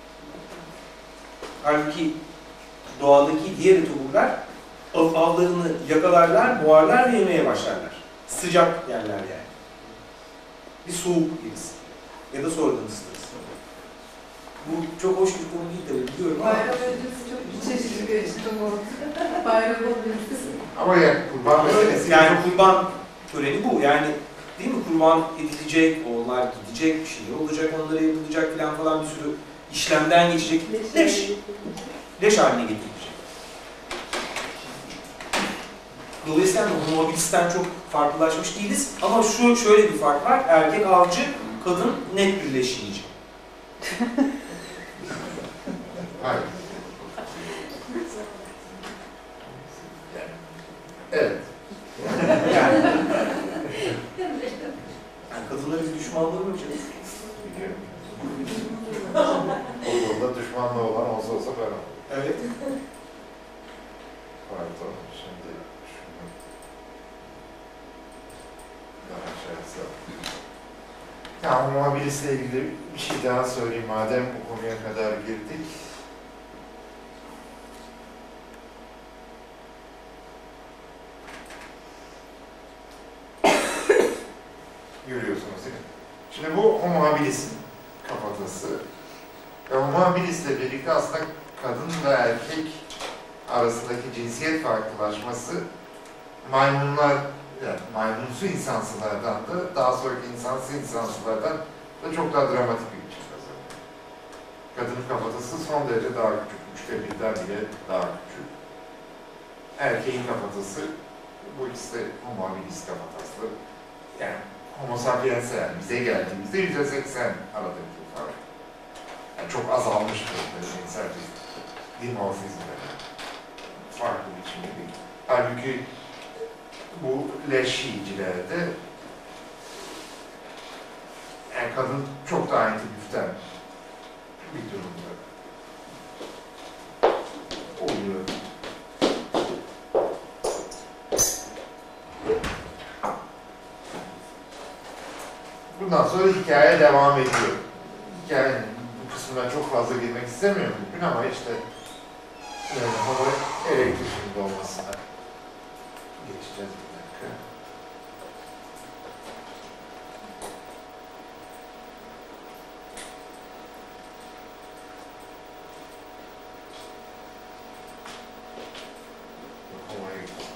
Halbuki doğadaki diğer etoburlar av avlarını yakalarlar, boğarlar ve yemeye başlarlar. Sıcak yerler yani. Bir soğuk yeriz. Ya da sonradan ısıtırız. Bu çok hoş bir konu değil tabii biliyorum ama... Bayram öncesi çok çeşitli bir açıklama oldu. Bayram öncesi. ama yani kurban meselesi Yani kurban töreni bu. Yani değil mi? Kurban edilecek, onlar gidecek, bir şeyler olacak, onlara yapılacak falan falan bir sürü işlemden geçecek. Leş. Leş haline getirilecek. Dolayısıyla Homo habilis'ten çok farklılaşmış değiliz. Ama şu şöyle bir fark var. Erkek avcı, kadın net bir leş yiyici. hayır. Evet. Yani, yani kadınlara bir düşmanlığı mı canım? Biliyorum. düşmanlı olan olsa olsa ben olurum. Evet. Pardon, şimdi şunu daha şey yapsam. Ya Homo habilis'le ilgili bir şey daha söyleyeyim madem bu konuya kadar girdik. Görüyorsunuz değil mi? Şimdi bu Homo habilis'in kafatası. Ve Homo habilis'le birlikte aslında kadın ve erkek arasındaki cinsiyet farklılaşması maymunlar, yani maymunsu insansılardan da daha sonraki insansı insansılardan da çok daha dramatik bir biçim kazanıyor. Kadının kafatası son derece daha küçük, üçte birden bile daha küçük. Erkeğin kafatası, bu ikisi de Homo habilis kafatası. Yani Homo sapiens yani bize geldiğimizde yüzde seksen aradaki fark. Yani çok azalmış bir cinsel bir dimorfizmde. Farklı biçimde değil. Halbuki bu leş yiyicilerde yani kadın çok daha intimiften bir durumda oluyor. Bundan sonra hikaye devam ediyor. Hikayenin bu kısmına çok fazla girmek istemiyorum bugün ama işte yani Homo erectus'un doğmasına geçeceğiz bir dakika. Homo erectus.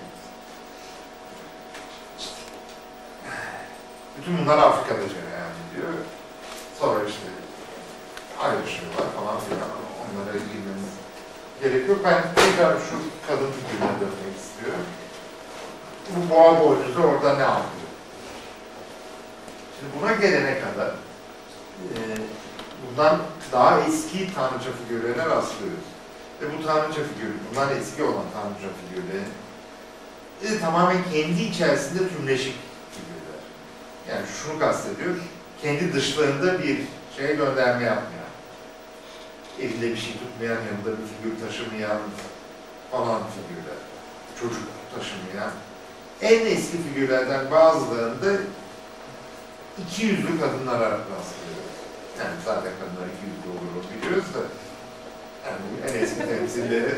Bütün bunlar Afrika'da cereyan ediyor. Sonra işte ayrışıyorlar falan filan. Onlara ilgilenmemiz gerek yok. Ben tekrar şu kadın figürüne dönmek istiyorum. Bu boğa boynuzu orada ne yapıyor? Şimdi buna gelene kadar e, bundan daha eski tanrıça figürlerine rastlıyoruz. Ve bu tanrıça figürü, bundan eski olan tanrıça figürleri e, tamamen kendi içerisinde tümleşik figürler. Yani şunu kastediyor, kendi dışlarında bir şeye gönderme yapmıyor. Elinde bir şey tutmayan, yanında bir figür taşımayan falan figürler. Çocuk taşımayan. En eski figürlerden bazılarında iki yüzlü kadınlara rastlıyoruz. Yani zaten kadınlar iki yüzlü olur biliyoruz da yani bu en eski temsilleri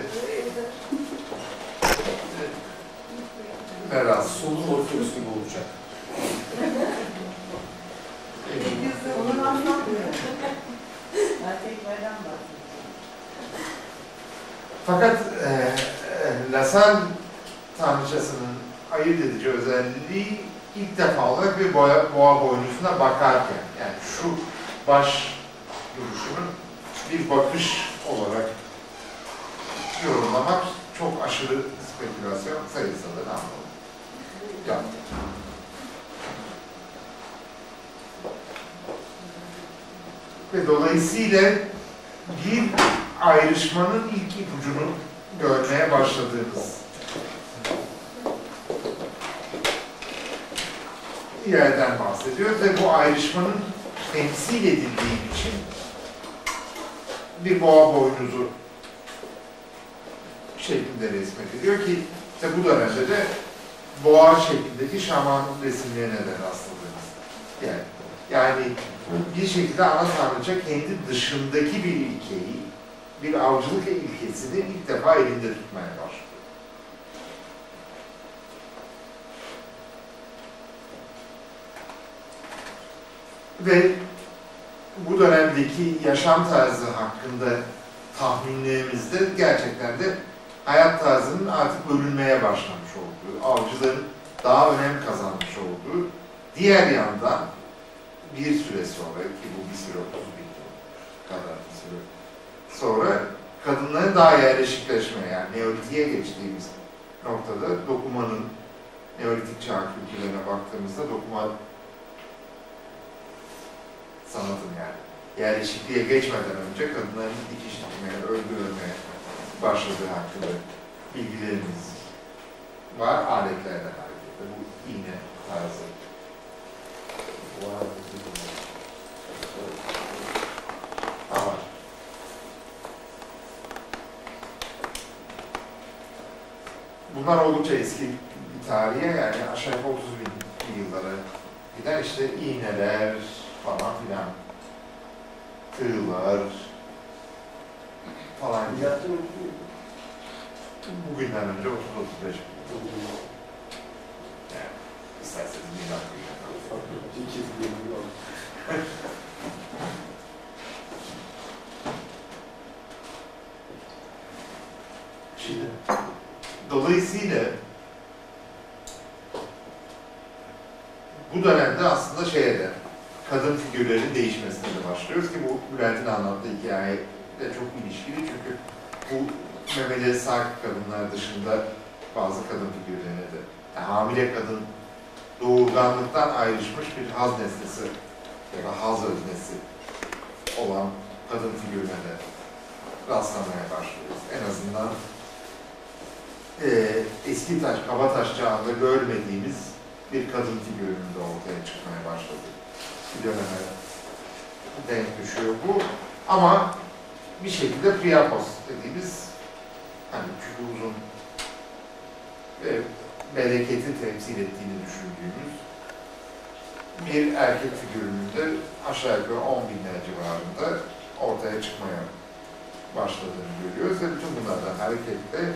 ne rast? Sonu Orpheus gibi olacak. Onu anlatmıyor. Erkeklerden bahsediyor. Fakat e, e, Lassalle tanrıçasının ayırt edici özelliği ilk defa olarak bir boğa, boğa boynuzuna bakarken, yani şu baş duruşunun bir bakış olarak yorumlamak çok aşırı spekülasyon sayısalını anlamı yaptı. Ve dolayısıyla bir ayrışmanın ilk ipucunu görmeye başladığımız yerden bahsediyoruz ve bu ayrışmanın temsil edildiği için bir boğa boynuzu şeklinde resmediliyor ki işte bu dönemde de boğa şeklindeki şaman resimlerine de rastladığımız yani. Yani bir şekilde ana tanrıça kendi dışındaki bir ilkeyi, bir avcılık ilkesini ilk defa elinde tutmaya başlıyor. Ve bu dönemdeki yaşam tarzı hakkında tahminlerimizde gerçekten de hayat tarzının artık bölünmeye başlamış olduğu, avcıların daha önem kazanmış olduğu, diğer yandan bir süre sonra, ki bu bir süre otuz bin kadar bir süre sonra, kadınların daha yerleşikleşmeye, yani Neolitik'e geçtiğimiz noktada dokumanın, Neolitik çağ kültürlerine baktığımızda dokuma sanatın yani yerleşikliğe geçmeden önce kadınların dikiş dikmeye, örgü örmeye başladığı hakkında bilgilerimiz var, aletlerden hareketle. Bu iğne tarzı. Var. bunlar oldukça eski bir tarihe, yani aşağı yukarı otuz bin yıllara giden işte iğneler falan filan, tığlar falan gibi. Bugünden önce otuz otuz beş bin. Yani isterseniz milat Şimdi, dolayısıyla bu dönemde aslında şeye de, kadın figürlerin değişmesine de başlıyoruz ki bu Bülent'in anlattığı hikayeyle çok ilişkili, çünkü bu memeli sahip kadınlar dışında bazı kadın figürlerine de, yani hamile kadın doğurganlıktan ayrışmış bir haz nesnesi ya da haz öznesi olan kadın figürlerine rastlamaya başlıyoruz. En azından e, eski taş, Kabataş çağında görmediğimiz bir kadın figürünün de ortaya çıkmaya başladı. Bir döneme denk düşüyor bu. Ama bir şekilde Priapos dediğimiz, hani çünkü uzun ve bereketi temsil ettiğini düşündüğümüz bir erkek figürünün de aşağı yukarı on binler civarında ortaya çıkmaya başladığını görüyoruz ve bütün bunlardan hareketle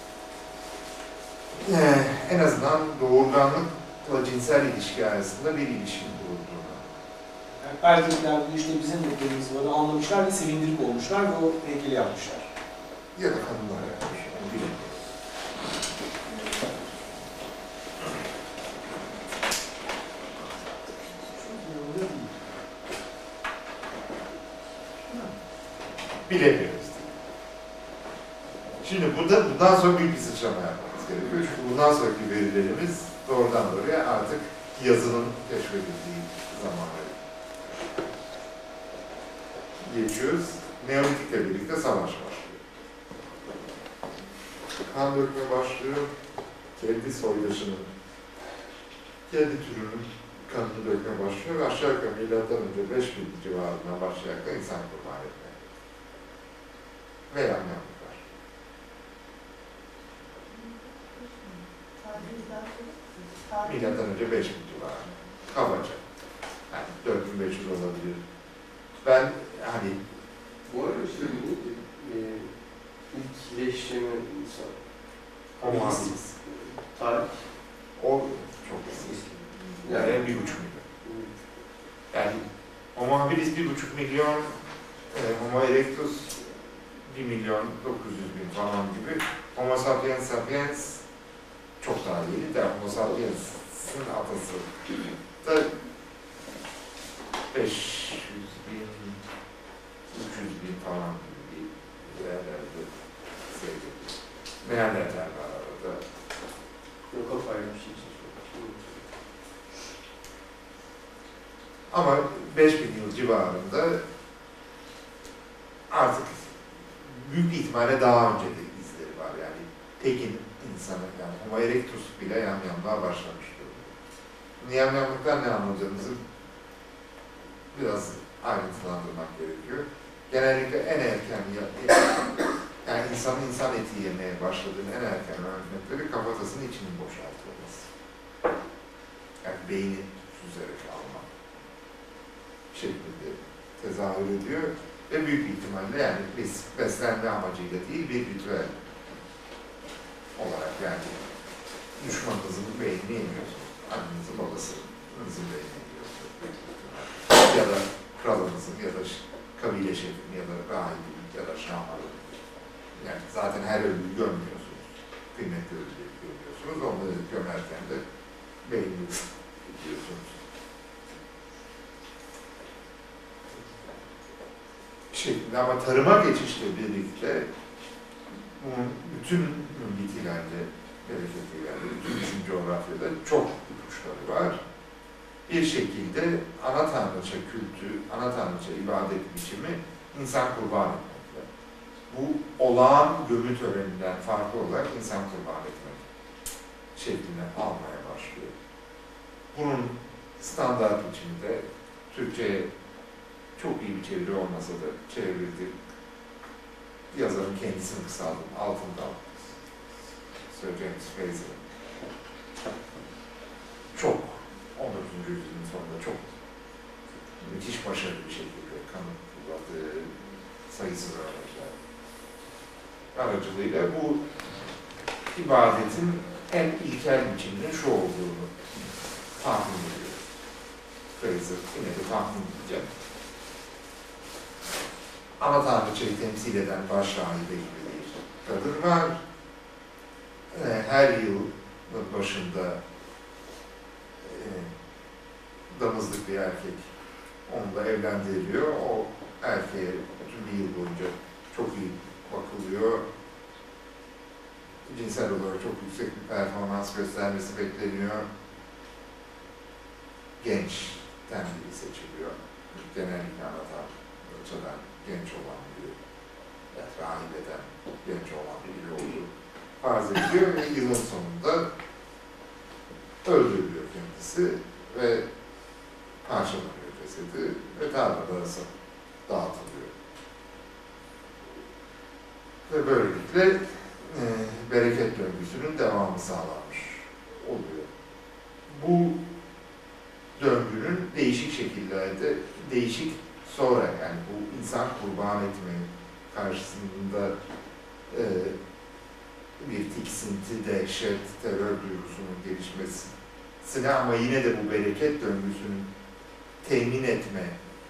e, en azından doğurganlıkla cinsel ilişki arasında bir ilişki kurulduğunu. Yani erkekler bu işte bizim dediğimiz varı anlamışlar ve sevindirik olmuşlar ve o heykeli yapmışlar. Ya da kadınlar yapmış, yani bilemiyorum. Bilemiyoruz. Şimdi burada, bundan sonra büyük bir sıçrama yapmamız gerekiyor. Çünkü bundan sonraki verilerimiz doğrudan doğruya artık yazının keşfedildiği zamanları geçiyoruz. Neolitikle birlikte savaş başlıyor. Kan dökme başlıyor. Kendi soydaşının, kendi türünün kanını dökme başlıyor ve aşağı yukarı milattan önce beş bin civarından başlayarak da insan kurban etmeye ve yanmayanlıklar. Milattan önce beş bin civarı. Kabaca. Yani dört bin beş yüz olabilir. Ben hani Bu arada işte bu e, ilk leşleme insan. Homo habilis. Tarih. O çok eski. Yani Yani bir buçuk milyon. Yani Homo habilis bir buçuk milyon, e, Homo erectus bir milyon dokuz yüz bin falan gibi. Homo sapiens sapiens çok daha yeni de Homo sapiens'in atası da beş yüz bin, üç yüz bin falan gibi bir yerlerde sevgili. Neandertal var arada. yok kafayla bir şey için. Ama beş bin yıl civarında artık büyük bir ihtimalle daha önce de izleri var. Yani tekin insanı, yani Homo erectus bile yamyamlığa başlamış durumda. Yamyamlıktan ne anladığımızı biraz ayrıntılandırmak gerekiyor. Genellikle en erken, yani insanın insan eti yemeye başladığını en erken örnekleri kafatasının içinin boşaltılması. Yani beyni süzerek almak şeklinde tezahür ediyor ve büyük bir ihtimalle yani bes beslenme amacıyla değil bir ritüel olarak, yani düşmanınızın beynini yemiyorsunuz, annenizin babasınızın beynini yiyorsunuz ya da kralınızın ya da kabile şefinin ya da rahibin ya da şahmarın, yani zaten her ölüyü gömmüyorsunuz, kıymetli ölüyü gömüyorsunuz, onları gömerken de beynini yiyorsunuz. Şeklinde, ama tarıma geçişle birlikte bunun bütün bitkilerle, bereketiyle, bütün bizim coğrafyada çok ipuçları var. Bir şekilde ana tanrıça kültü, ana tanrıça ibadet biçimi insan kurban etmekle. Bu olağan gömü töreninden farklı olarak insan kurban etmek şeklini almaya başlıyor. Bunun standart biçimde Türkçe'ye çok iyi bir çeviri olmasa da çevrildi. Yazarın kendisini kısaldım, altından Sir James Frazer. Çok, on dokuzuncu yüzyılın sonunda çok müthiş başarılı bir şekilde kanıtladığı sayısız örnekler aracılığıyla bu ibadetin en ilkel biçiminin şu olduğunu tahmin ediyor. Frazer yine de tahmin edeceğim. Ana tanrıçayı temsil eden baş rahibe gibi bir kadın var. Her yılın başında e, damızlık bir erkek onunla evlendiriliyor. O erkeğe bütün bir yıl boyunca çok iyi bakılıyor. Cinsel olarak çok yüksek bir performans göstermesi bekleniyor. Gençten biri seçiliyor. Genellikle anlatan ölçüden genç olan biri, yani rahibeden genç olan biri olduğu farz ediliyor ve yılın sonunda öldürülüyor kendisi ve parçalanıyor cesedi ve tarlada dağıtılıyor. Ve böylelikle e, bereket döngüsünün devamı sağlanmış oluyor. Bu döngünün değişik şekillerde, değişik sonra yani bu insan kurban etme karşısında e, bir tiksinti, dehşet, terör duygusunun gelişmesine ama yine de bu bereket döngüsünün temin etme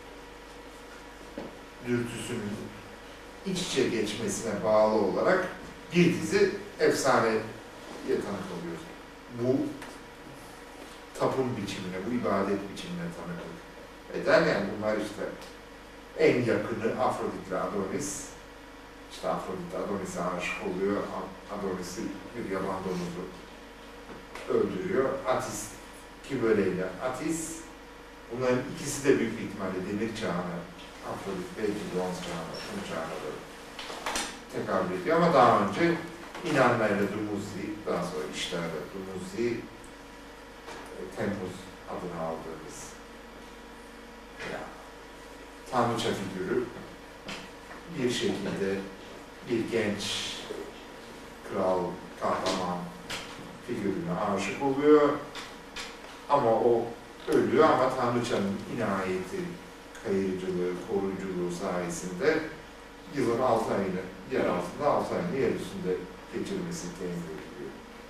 dürtüsünün iç içe geçmesine bağlı olarak bir dizi efsaneye tanık oluyoruz. Bu tapım biçimine, bu ibadet biçimine tanıklık eder. Yani bunlar işte en yakını Afrodit'le Adonis. İşte Afrodit Adonis'e aşık oluyor. Adonis'i bir yaban domuzu öldürüyor. Atis Kibele Atis. Bunların ikisi de büyük bir ihtimalle demir çağına, Afrodit belki bronz çağına, kum çağına da tekabül ediyor. Ama daha önce İnanna ile Dumuzi, daha sonra İştar'da Dumuzi, Temmuz adını aldığımız yani, tanrıça figürü bir şekilde bir genç kral, kahraman figürüne aşık oluyor ama o ölüyor ama tanrıçanın inayeti, kayırıcılığı, koruyuculuğu sayesinde yılın altı ayını yer altında, altı ayını yer üstünde geçirmesi temin ediliyor.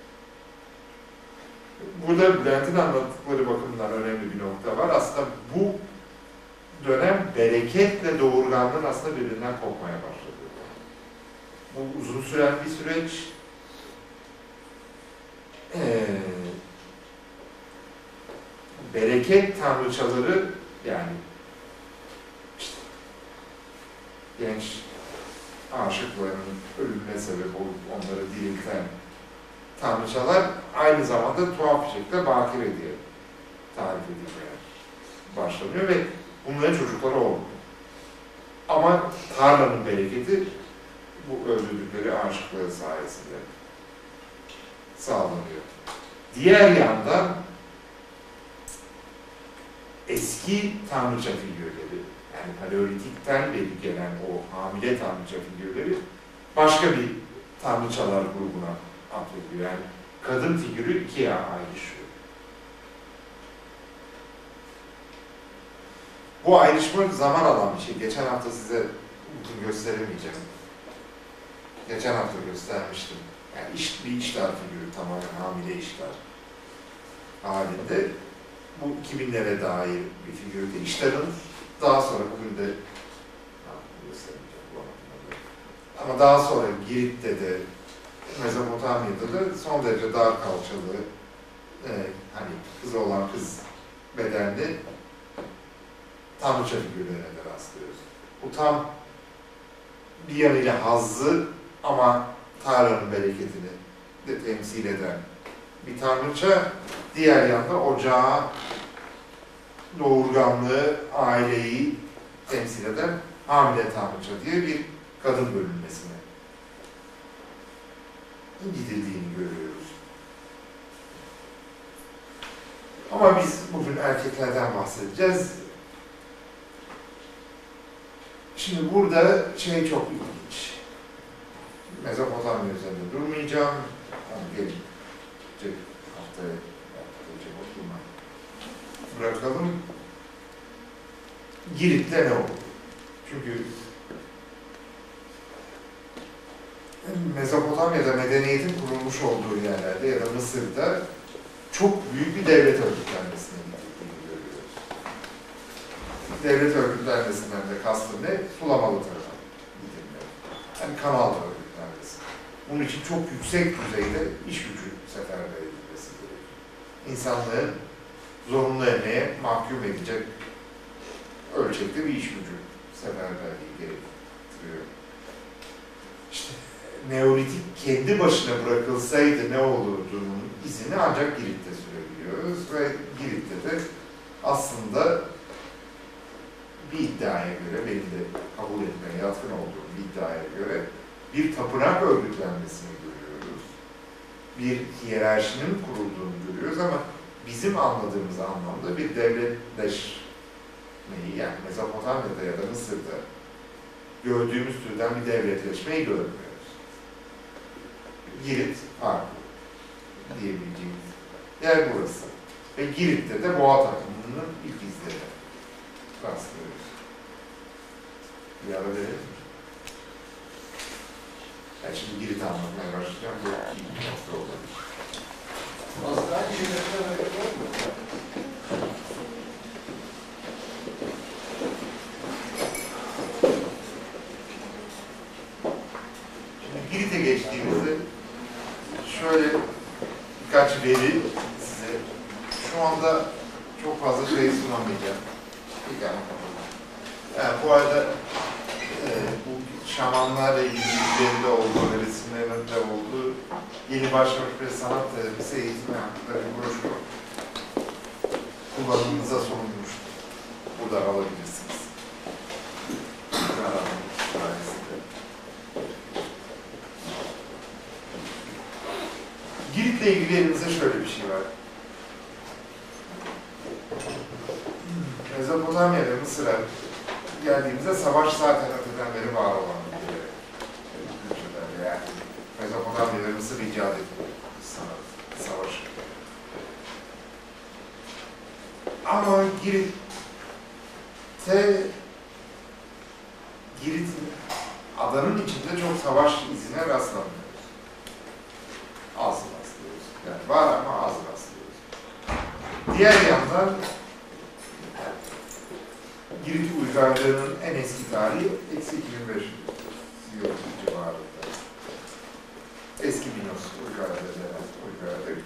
Burada Bülent'in anlattıkları bakımından önemli bir nokta var. Aslında bu dönem bereketle doğurganlığın aslında birbirinden kopmaya başladı. Bu uzun süren bir süreç. Ee, bereket tanrıçaları yani işte, genç aşıkların ölümüne sebep olup onları dirilten tanrıçalar aynı zamanda tuhaf bir şekilde bakire diye tarif edilmeye başlanıyor ve bunların çocukları olmuyor. Ama tarlanın bereketi bu öldürdükleri aşıkları sayesinde sağlanıyor. Diğer yandan eski tanrıça figürleri, yani Paleolitik'ten beri gelen o hamile tanrıça figürleri başka bir tanrıçalar grubuna atfediliyor. Yani kadın figürü ikiye ayrışıyor. Bu ayrışma zaman alan bir şey. Geçen hafta size bugün gösteremeyeceğim. Geçen hafta göstermiştim. Yani iş, bir iştar figürü, tamamen hamile iştar halinde. Bu iki binlere dair bir figürde. İştarın daha sonra bugün de gösteremeyeceğim bu anlamda. Ama daha sonra Girit'te de Mezopotamya'da da son derece dar kalçalı, e, hani kızı olan kız bedenli tanrıça figürlerine de rastlıyoruz. Bu tam bir yanıyla hazzı ama Tanrı'nın bereketini de temsil eden bir tanrıça, diğer yanda ocağı, doğurganlığı, aileyi temsil eden hamile tanrıça diye bir kadın bölünmesine gidildiğini görüyoruz. Ama biz bugün erkeklerden bahsedeceğiz. Şimdi burada şey çok ilginç. Mezopotamya üzerinde durmayacağım. Onu gelecek haftaya gelecek oturma bırakalım. Girit'te ne oldu? Çünkü Mezopotamya'da medeniyetin kurulmuş olduğu yerlerde ya da Mısır'da çok büyük bir devlet örgütlenmesine gittiğini görüyoruz. Devlet örgütlenmesinden de kastım ne? Sulamalı tarafa gidilme. Yani kanal örgütlenmesi. Bunun için çok yüksek düzeyde iş gücü seferber edilmesi gerekiyor. İnsanlığın zorunlu emeğe mahkum edecek ölçekte bir iş gücü seferberliği gerektiriyor. İşte Neolitik kendi başına bırakılsaydı ne olurduğunun izini ancak Girit'te sürebiliyoruz ve Girit'te de aslında bir iddiaya göre, benim de kabul etmeye yatkın olduğum bir iddiaya göre bir tapınak örgütlenmesini görüyoruz. Bir hiyerarşinin kurulduğunu görüyoruz ama bizim anladığımız anlamda bir devletleşmeyi, yani Mezopotamya'da ya da Mısır'da gördüğümüz türden bir devletleşmeyi görmüyoruz. Girit farklı diyebileceğimiz yer burası. Ve Girit'te de boğa takımının ilk izleri rastlıyoruz. Bir ara verelim mi? Ben şimdi Girit'i anlatmaya başlayacağım. Bu iyi bir nokta olabilir. Aslında aynı şeylerden öyle olmuyor. Şimdi Girit'e geçtiğimizde şöyle birkaç veri size, şu anda çok fazla şey sunamayacağım. Yani bu arada e, bu şamanlarla ilgili üzerinde olduğu ve resimlerinde olduğu Yeni Başbaş ve Sanat Terapisi eğitimi hakkında bir broşür kullanımınıza sunulmuştur. Burada alabilirsiniz. Girit'le ilgili elimizde şöyle bir şey var. Mezopotamya ve Mısır'a geldiğimizde savaş zaten öteden beri var olan bir kültürler. Yani Mezopotamya ve Mısır icat etti sanat, savaş. Ama Girit'te Girit'in adanın içinde çok savaş izine rastlamıyoruz. Az rastlıyoruz. Yani var ama az rastlıyoruz. Diğer yandan Girit uygarlığının en eski tarihi eksi iki bin beş yüz yıl civarında. Eski Minos uygarlığı denen uygarlık.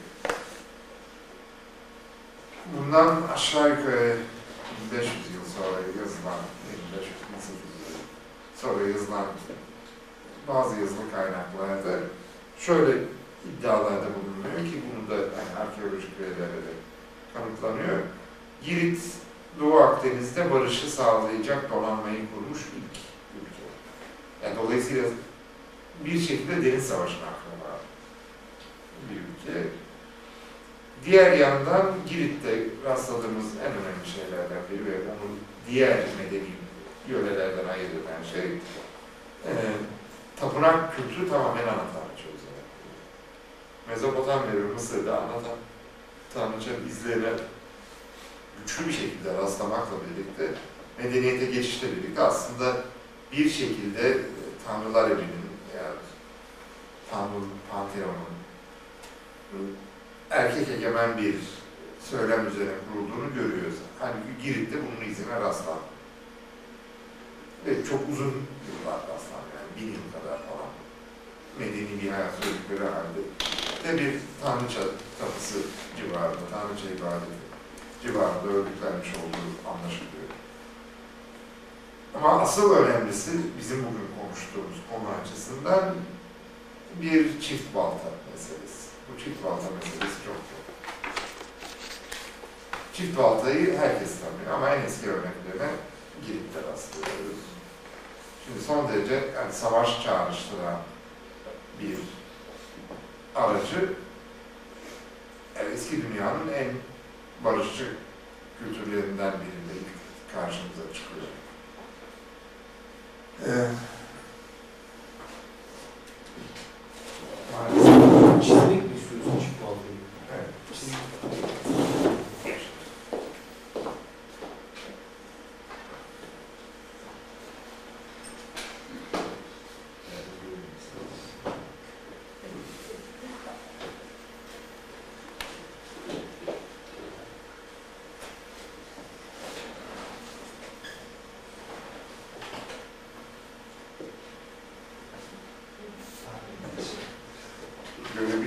Bundan aşağı yukarı bin beş yüz yıl sonra yazılan, bin beş yüz bin sekiz yüz yıl sonra yazılan bazı yazılı kaynaklarda şöyle iddialarda bulunuyor ki bunu da yani arkeolojik verilerle de kanıtlanıyor. Girit, Doğu Akdeniz'de barışı sağlayacak donanmayı kurmuş ilk ülke. Yani dolayısıyla bir şekilde deniz savaşına aklına bir ülke. Diğer yandan Girit'te rastladığımız en önemli şeylerden biri ve onu diğer medeni yörelerden ayırt eden şey e, tapınak kültürü tamamen ana tanrıça üzerine. Mezopotamya ve Mısır'da ana tanrıça izlerine güçlü bir şekilde rastlamakla birlikte medeniyete geçişle birlikte aslında bir şekilde tanrılar evinin yani Tanrı Pantheon'un erkek egemen bir söylem üzerine kurulduğunu görüyoruz. Hani Girit'te bunun izine rastlan. Ve çok uzun yıllar rastlan yani bin yıl kadar falan medeni bir hayat sürdükleri halde de bir tanrıça tapısı civarında, tanrıça ibadeti civarında örgütlenmiş olduğu anlaşılıyor. Ama asıl önemlisi bizim bugün konuştuğumuz konu açısından bir çift balta meselesi. Bu çift balta meselesi çok zor. Çift baltayı herkes tanıyor ama en eski örneklerine Girit'te rastlıyoruz. Şimdi son derece yani savaş çağrıştıran bir aracı yani eski dünyanın en barışçı kültürlerinden birinde karşımıza çıkıyor. Ee, Çizmek mi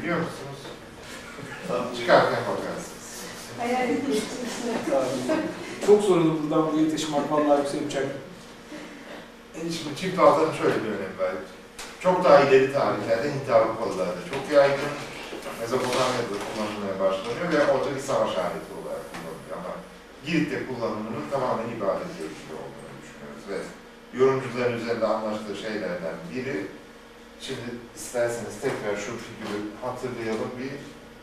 biliyor musunuz? Çıkarken bakarsınız. Hayal etmiştim. Çok sorunu buradan buraya taşımak vallahi yüksek uçak. E şimdi çift baltanın şöyle bir önemi var. Çok daha ileri tarihlerde Hint Avrupalılarda çok yaygın. Mezopotamya'da kullanılmaya başlanıyor ve orada bir savaş aleti olarak kullanılıyor. Ama Girit'te kullanımının tamamen ibadet görüşü olduğunu düşünüyoruz ve yorumcuların üzerinde anlaştığı şeylerden biri, şimdi isterseniz tekrar şu figürü hatırlayalım bir.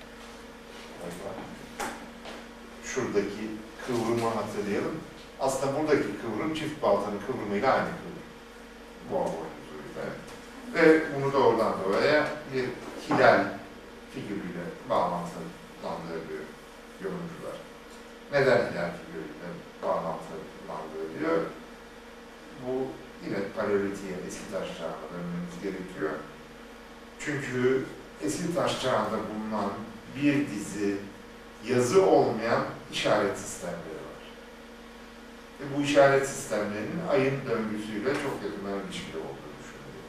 Şuradaki kıvrımı hatırlayalım. Aslında buradaki kıvrım çift baltanın kıvrımıyla aynı kıvrım. Boğa boynuzuyla. Ve bunu doğrudan doğruya bir hilal figürüyle bağlantılandırıyor yorumcular. Neden hilal figürüyle bağlantılandırılıyor? Bu yine paleolitiğe, eski taş çağına dönmemiz gerekiyor. Çünkü eski taş çağında bulunan bir dizi yazı olmayan işaret sistemleri var. Ve bu işaret sistemlerinin ayın döngüsüyle çok yakından ilişkili olduğunu düşünüyorum.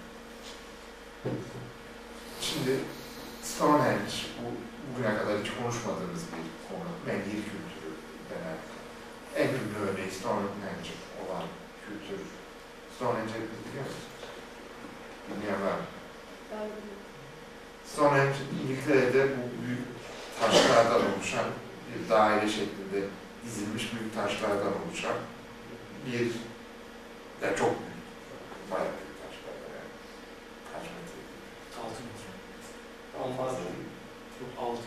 Şimdi Stonehenge, bu bugüne kadar hiç konuşmadığımız bir konu, Mendil kültürü denen en ünlü örneği Stonehenge olan kültür. Stonehenge'i biliyor musunuz? Bilmeyen var mı? Stonehenge, İngiltere'de bu büyük taşlardan oluşan, bir daire şeklinde dizilmiş büyük taşlardan oluşan bir, yani çok büyük, bayağı büyük taşlar yani. Kaç metre? Altı metre. Olmaz değil. Altı.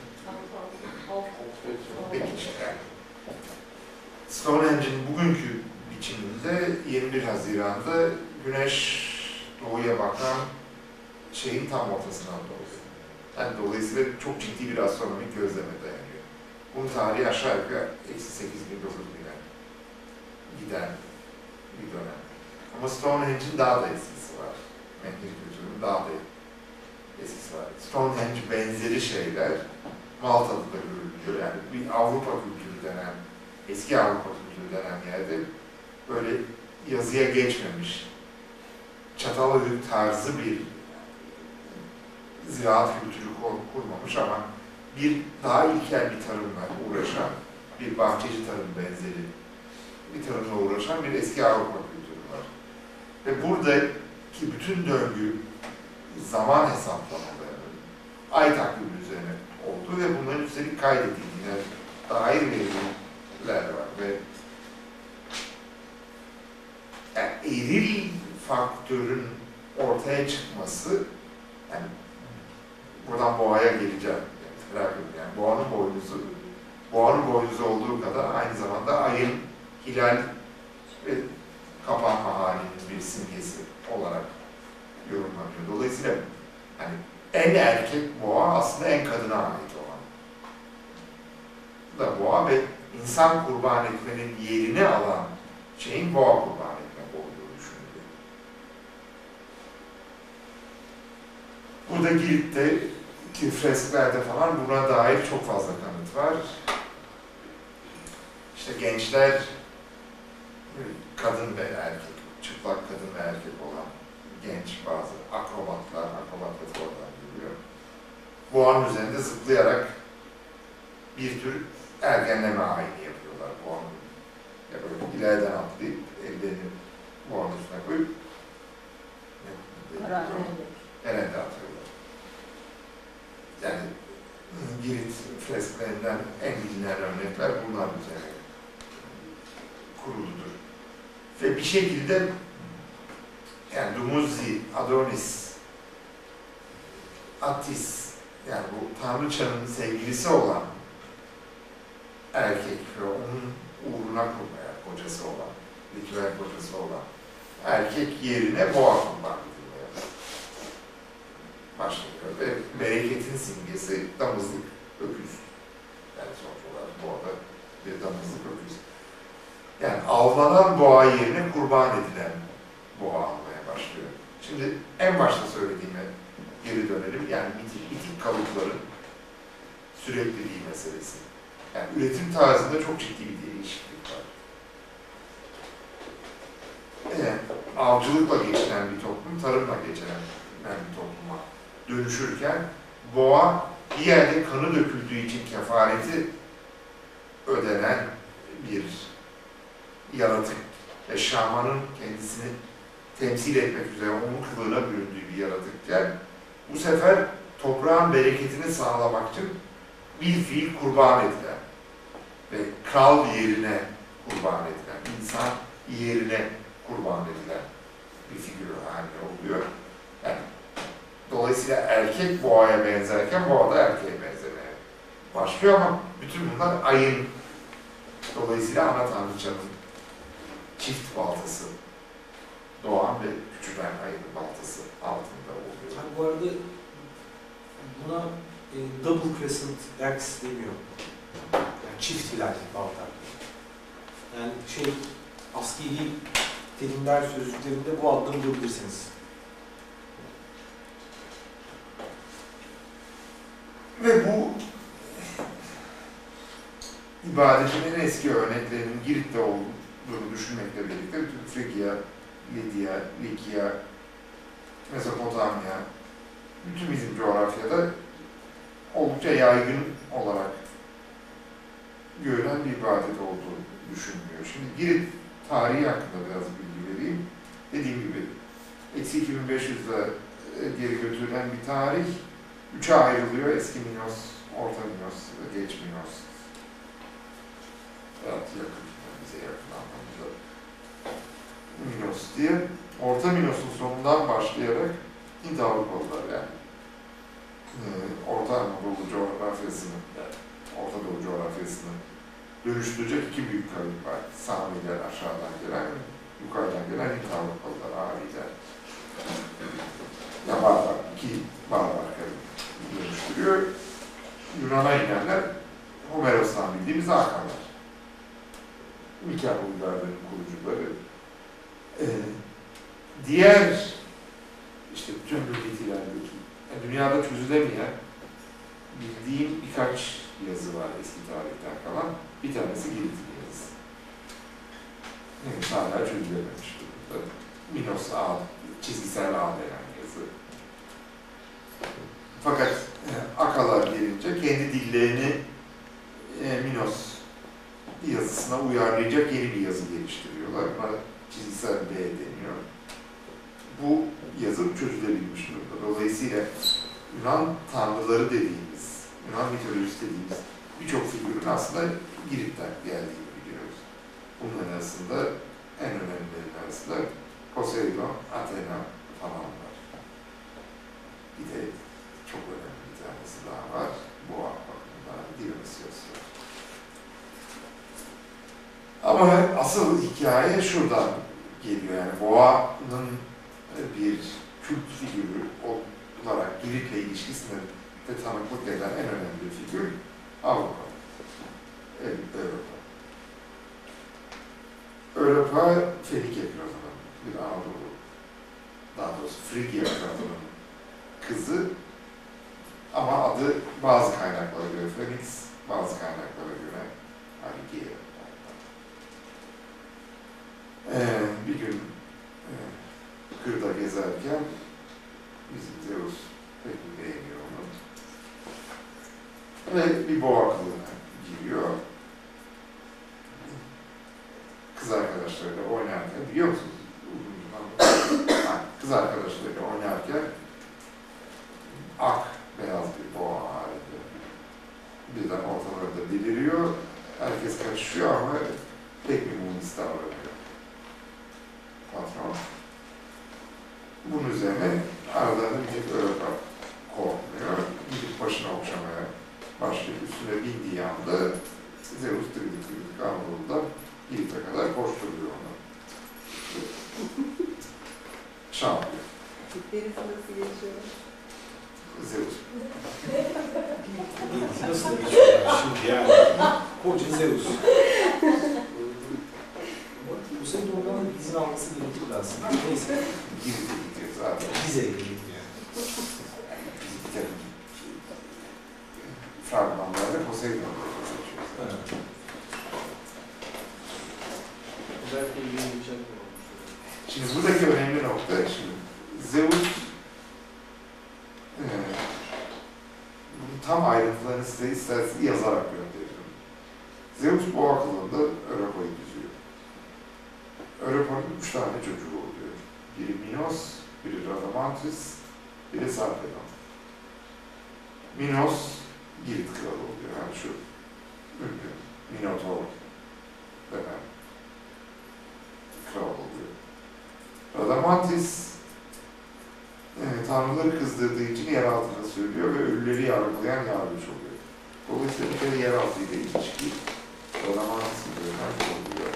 Peki işte. Stonehenge'in bugünkü biçiminde yirmi bir Haziran'da güneş doğuya bakan şeyin tam ortasından doğuyor. Yani dolayısıyla çok ciddi bir astronomik gözleme dayanıyor. Bunun tarihi aşağı yukarı eksi sekiz bin dokuz bine giden bir dönem. Ama Stonehenge'in daha da eskisi var. Mendil kültürünün daha da eskisi var. Stonehenge benzeri şeyler Malta'da da görülüyor. Yani bir Avrupa kültürü denen, eski Avrupa kültürü denen yerde böyle yazıya geçmemiş, Çatalhöyük tarzı bir ziraat kültürü kurmamış ama bir daha ilkel bir tarımla uğraşan, bir bahçeci tarım benzeri bir tarımla uğraşan bir eski Avrupa kültürü var. Ve buradaki bütün döngü zaman hesaplamalarının ay takvimi üzerine oldu ve bunların üstelik kaydedildiğine dair veriler var ve yani eril faktörün ortaya çıkması, yani buradan boğaya geleceğim, yani, yani boğanın boynuzu, boğanın boynuzu olduğu kadar aynı zamanda ayın hilal ve kapanma halinin bir simgesi olarak yorumlanıyor. Dolayısıyla hani en erkek boğa aslında en kadına ait olan da boğa ve insan kurban etmenin yerini alan şeyin boğa kurban etmek olduğu düşünülüyor. Burada Girit'teki fresklerde falan buna dair çok fazla kanıt var. İşte gençler, kadın ve erkek, çıplak kadın ve erkek olan genç bazı akrobatlar, akrobatlar oradan geliyor. Boğanın üzerinde zıplayarak bir tür ergenleme ayini yapıyorlar boğanın. Ya böyle ileriden atlayıp ellerini boğanın üstüne koyup elinde atıyorlar. Yani Girit fresklerinden en bilinen örnekler bunlar üzerine kuruludur. Ve bir şekilde yani Dumuzi, Adonis, Attis, yani bu Tanrıçanın sevgilisi olan erkek ve onun uğruna kurmaya kocası olan, ritüel kocası olan erkek yerine boğa kurban edilmeye başlıyor ve bereketin simgesi damızlık öküz. Yani sonuç olarak boğada bir damızlık öküz. Yani avlanan boğa yerine kurban edilen boğa almaya başlıyor. Şimdi en başta söylediğime geri dönelim. Yani mitik, mitik kalıpların sürekliliği meselesi. Yani üretim tarzında çok ciddi bir değişiklik var. Yani avcılıkla geçinen bir toplum, tarımla geçinen bir topluma dönüşürken boğa bir yerde kanı döküldüğü için kefareti ödenen bir yaratık ve şamanın kendisini temsil etmek üzere onun kılığına büründüğü bir yaratıkken bu sefer toprağın bereketini sağlamak için bir fiil kurban edilen ve kral yerine kurban edilen, insan yerine kurban edilen bir figür haline oluyor. Yani dolayısıyla erkek boğaya benzerken boğa da erkeğe benzemeye başlıyor ama bütün bunlar ayın, dolayısıyla ana tanrıçanın çift baltası, doğan ve küçülen ayın baltası altında oluyor. Yani bu arada buna e, double crescent axe deniyor. Yani çift hilal balta. Yani şey, askeri terimler sözlüklerinde bu adını bulabilirsiniz. Ve bu ibadetin en eski örneklerinin Girit'te olduğunu düşünmekle birlikte bütün Frigya, Lidya, Likya, Mezopotamya, bütün bizim coğrafyada oldukça yaygın olarak görülen bir ibadet olduğu düşünülüyor. Şimdi Girit tarihi hakkında biraz bilgi vereyim. Dediğim gibi eksi iki bin beş yüz'de geri götürülen bir tarih. Üçe ayrılıyor. Eski Minos, Orta Minos ve Geç Minos. Evet, yakın. Bize yakın anlamda. Minos diye. Orta Minos'un sonundan başlayarak Hint Avrupalılar yani e, Orta Anadolu coğrafyasını, yani Orta Doğu coğrafyasını dönüştürecek iki büyük kavim var. Samiler aşağıdan gelen, yukarıdan gelen Hint Avrupalılar, Ariler. Ya barbar, iki barbar kavim dönüştürüyor. Yunan'a inenler Homeros'tan bildiğimiz Hakanlar. Mikah uygarlığının kurucuları. Ee, diğer işte bütün bölgelerdeki yani dünyada çözülemeyen bildiğim birkaç yazı var eski tarihten kalan. Bir tanesi Girit'in yazısı. Evet, hala çözülememiş durumda. Minos ağ, çizgisel ağ denen yazı. Fakat e, Akalar gelince kendi dillerini e, Minos yazısına uyarlayacak yeni bir yazı geliştiriyorlar. Buna çizgisel D deniyor. Bu yazı çözülebilmiş durumda. Dolayısıyla Yunan tanrıları dediğimiz, Yunan mitolojisi dediğimiz birçok figürün aslında Girit'ten geldiğini biliyoruz. Bunların arasında en önemlilerin arasında Poseidon, Athena falan var. Bir de çok önemli bir tanesi daha var. Boğa bakımından Dionysios var. Ama asıl hikaye şuradan geliyor yani Boğa'nın bir kült figürü olarak Girit'le ilişkisine de tanıklık eden en önemli figür Avrupa. Evet, Avrupa. Avrupa Fenike kralının bir Anadolu, daha doğrusu Frigya kralının kızı ama adı bazı kaynaklara göre Phoenix, bazı kaynaklara göre Arigea. Ee, bir gün e, kırda gezerken bizim Zeus pek beğeniyor onu. Ve bir boğa kılığına giriyor. Kız arkadaşlarıyla oynarken, biliyor musunuz? Kız arkadaşlarıyla oynarken ak, beyaz bir boğa halinde birden ortalarda beliriyor. Herkes kaçışıyor ama pek bir mumis davranıyor patron. Bunun üzerine aralarında bir tek Avrupa korkmuyor. Gidip başına okşamaya başlayıp üstüne bindiği anda Zeus tırgıt tırgıt Anadolu'da Girit'e kadar koşturuyor onu. Şampiyon. Deniz nasıl geçiyor? Zeus. Nasıl da geçiyor yani şimdi yani? Koca Zeus. Bu senin oradan izin alması gerekirdi aslında. Neyse. Girit'e gidiyor zaten. Bize gidiyor. Bir kere fragmanlarda Poseidon'da geçiyor. Evet. Özellikle ilgili bir şey olmuş. Şimdi buradaki önemli nokta, şimdi Zeus e, tam ayrıntılarını size isterseniz yazarak gönderirim. Zeus boğa kılığında Europa'yı düzüyor. Europa'nın üç tane çocuğu oluyor. Biri Minos, biri Radamantis, biri Sarpedon. Minos, Girit kralı oluyor. Yani şu ünlü Minotaur denen kral oluyor. Radamantis e, tanrıları kızdırdığı için yer altına sürülüyor ve ölüleri yargılayan yargıç oluyor. Dolayısıyla bir kere yer altı ile ilişki Radamantis üzerinden kuruluyor.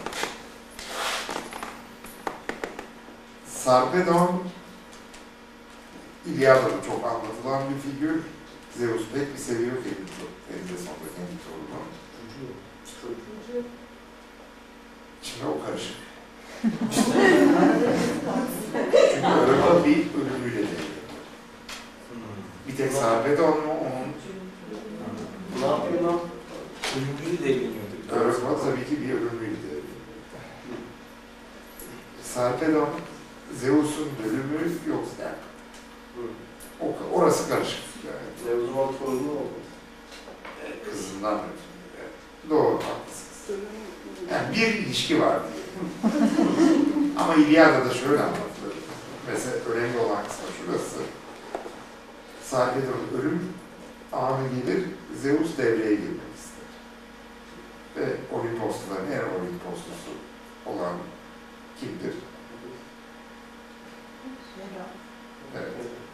Sarpedon İlyada'da çok anlatılan bir figür. Zeus pek bir seviyor kendi, kendi sonunda kendi torunu. Şimdi o karışık. Çünkü Europa bir ölümüyle geliyor. Bir tek Sarpedon mu onun? Ne yapıyor lan? Ölümlüğü de evleniyordu. Europa tabii ki bir ölümüyle geliyor. Sarpedon, Zeus'un ölümü yoksa yani. O, orası karışık yani. Zeus'un torunu oldu. Kızından ötürü. Doğru, haklısınız. Yani bir ilişki var diye. Ama İlyada'da şöyle anlatılır. Mesela önemli olan kısmı şurası. Sarpedon'un ölüm anı gelir, Zeus devreye girmek ister. Ve Olimposluların en Olimposlusu olan kimdir? Evet.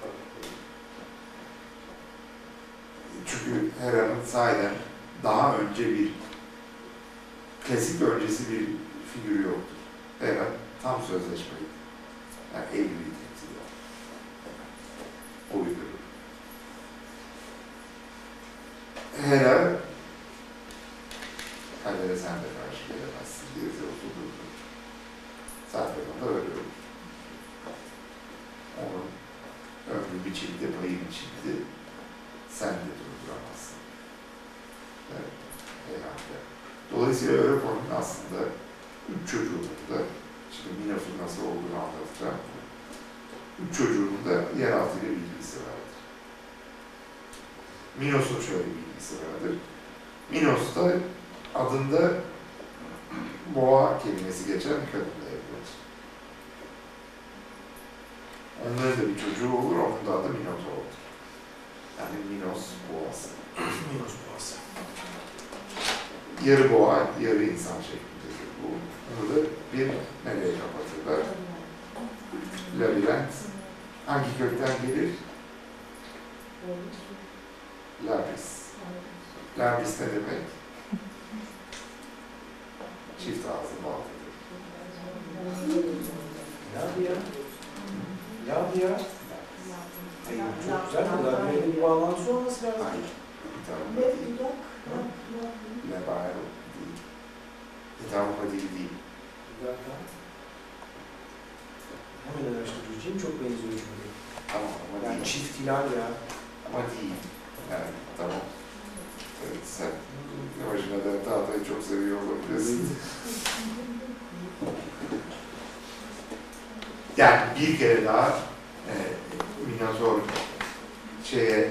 Çünkü Hera'nın sahiden daha önce bir klasik öncesi bir figürü yoktur. Hera tam sözleşmeli. Yani evliliği temsil eder. Uydurur. Hera kadere sen de karşı gelemezsin diye Zeus'u durdur. Sarpedon da öyle olur. Onun ömrü biçildi, payı biçildi. Sen de durduramazsın. Evet. Herhalde. Dolayısıyla Europa'nın aslında üç çocuğunun da, şimdi Minos'un nasıl olduğunu anlatacağım. Üç çocuğunun da yeraltı ile bilgisi vardır. Minos'un şöyle bir bilgisi vardır. Minos da adında boğa kelimesi geçen bir kadınla evlenir. Onların da bir çocuğu olur, onun da adı Minotaur'dur. Yani Minos boğası. Minos boğası. Yarı boğa, yarı insan şeklindedir bu. Bunu da bir nereye kapatırlar? Labirent. Hangi kökten gelir? Labris. Labris ne demek? Çift ağzı baltadır. Ne yaptı ya? Ne yaptı ya? Hayır, çok güzel. Bunlar böyle bir bağlantısı olması lazım. Hayır. Hitabı değil. Lebail değil. Hitabı değil değil. Bir dakika. Hemen araştırıcıyım. Çok benziyor çünkü. Tamam ama Yani değil. çift hilal ya. Ama değil. Yani tamam. Evet, sen orijinalden tahtayı çok seviyor olabilirsin. Yani bir kere daha e, Minotaur şeye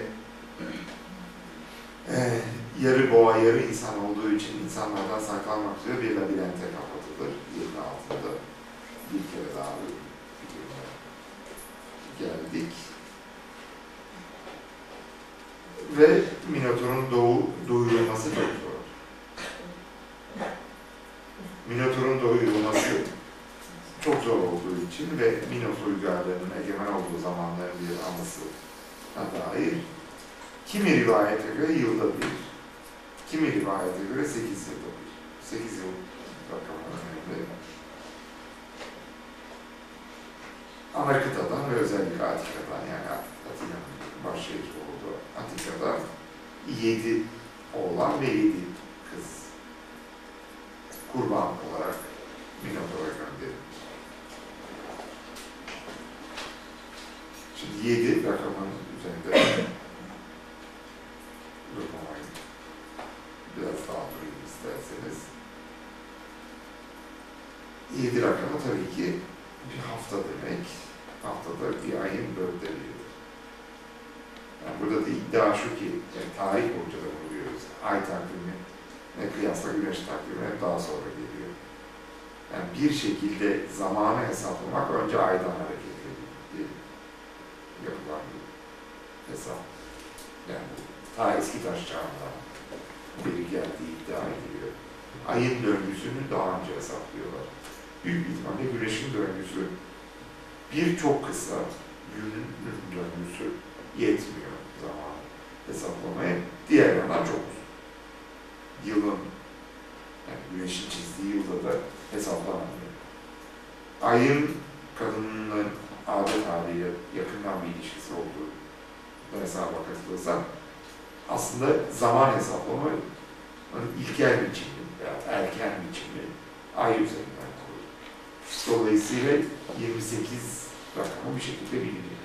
e, yarı boğa, yarı insan olduğu için insanlardan saklanmak üzere bir labirente kapatılır. Yerin altında bir kere daha geldik. Ve Minotaur'un doğu, duyurulması çok zor. Minotaur'un doyurulması çok zor olduğu için ve Minos uygarlığının egemen olduğu zamanların bir anısına dair kimi rivayete göre yılda bir, kimi rivayete göre sekiz yılda bir. Sekiz yıl rakamı önemli. Ana kıtadan ve özellikle Atika'dan, yani Atina'nın başşehri olduğu Atika'dan yedi oğlan ve yedi kız kurban olarak Minotaur'a gönderilir. Şimdi yedi rakamın üzerinde durmamayın. Biraz daha durayım isterseniz. Yedi rakamı tabii ki bir hafta demek. Haftada bir ayın dörtte biridir. Yani burada da iddia şu ki, yani tarih boyunca da bunu görüyoruz. Ay takvimi ne kıyasla güneş takvimi hep daha sonra geliyor. Yani bir şekilde zamanı hesaplamak önce aydan hareket ediyor. Yapılan bir hesap. Yani ta eski taş çağından beri geldiği iddia ediliyor. Ayın döngüsünü daha önce hesaplıyorlar. Büyük ihtimalle güneşin döngüsü bir çok kısa, günün döngüsü yetmiyor zaman hesaplamaya. Diğer yandan çok uzun. Yılın, yani güneşin çizdiği yılda da hesaplanamıyor. Ayın kadının adet haliyle yakından bir ilişkisi olduğu hesaba katılırsa aslında zaman hesaplamayı ilkel biçimli veya erken biçimli ay üzerinden kurulur. Dolayısıyla yirmi sekiz rakamı bir şekilde biliniyor.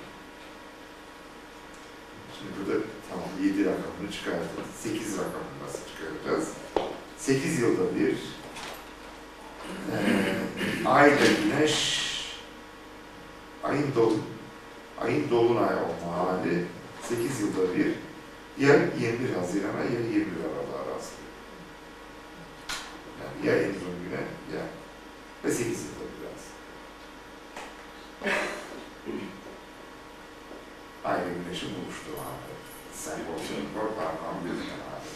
Şimdi burada tamam yedi rakamını çıkartırız. sekiz rakamını nasıl çıkaracağız? sekiz yılda bir e, ay ve güneş ayın dolu ayın dolunay olma hali sekiz yılda bir ya yirmi bir Haziran'a ya yirmi bir Aralık'a rastlıyor. Yani ya en uzun güne ya ve sekiz yılda bir aslında. Ay ve güneşin buluştuğu hali. Sembolün korklarından bir hali.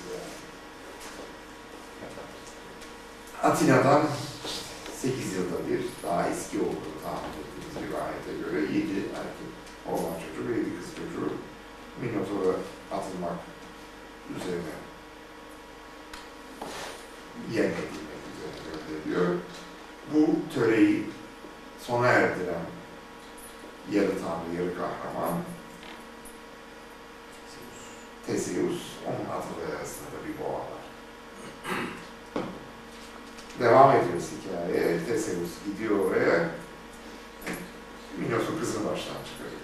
Atina'dan sekiz yılda bir daha eski olduğu tahmin ettiğimiz bir ayete göre yedi erkek oğlan çocuğu ve yedi kız çocuğu Minotaur'a atılmak üzerine yem edilmek üzerine gönderiliyor. Bu töreyi sona erdiren yarı tanrı, yarı kahraman Theseus, onun atılığı arasında da bir boğa var. Devam ediyoruz hikayeye. Theseus gidiyor oraya. Minos'un kızını baştan çıkarıyor.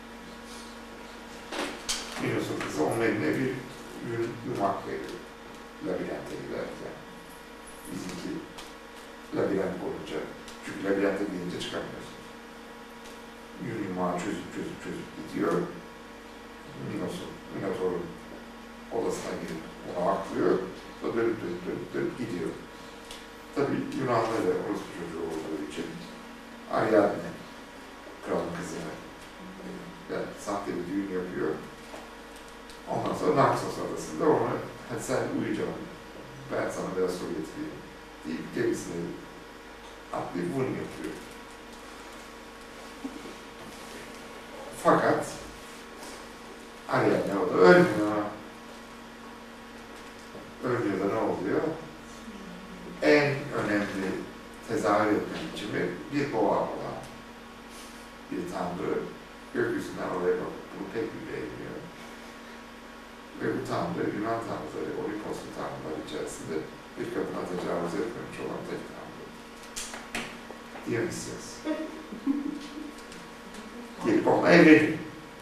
Minos'un kızı onun eline bir yumak veriyor. Labirente giderken. Bizimki labirent boyunca. Çünkü labirente gidince çıkamıyorsun. Yün yumağı çözüp çözüp çözüp gidiyor. Minos'un, Minotaur'un odasına girip ona aklıyor. Sonra dönüp dönüp dönüp dönüp gidiyor. Tabii Yunanlı da orası çocuğu olduğu için Ariadne, kralın kızını yani sahte bir düğün yapıyor. Ondan sonra Naxos adasında ona hadi sen uyuyacaksın, ben sana biraz su getireyim deyip gemisine atlayıp bunu yapıyor. Fakat Ariadne o da ölmüyor. Ölmüyor da ne oluyor? En önemli tezahür etme biçimi bir boğa olan bir tanrı gökyüzünden oraya bakıp bunu pek bir beğeniyor. Ve bu tanrı Yunan tanrıları, Olimposlu tanrılar içerisinde bir kadına tecavüz etmemiş olan tek tanrı. Dionysios. Gelip onunla evleniyor.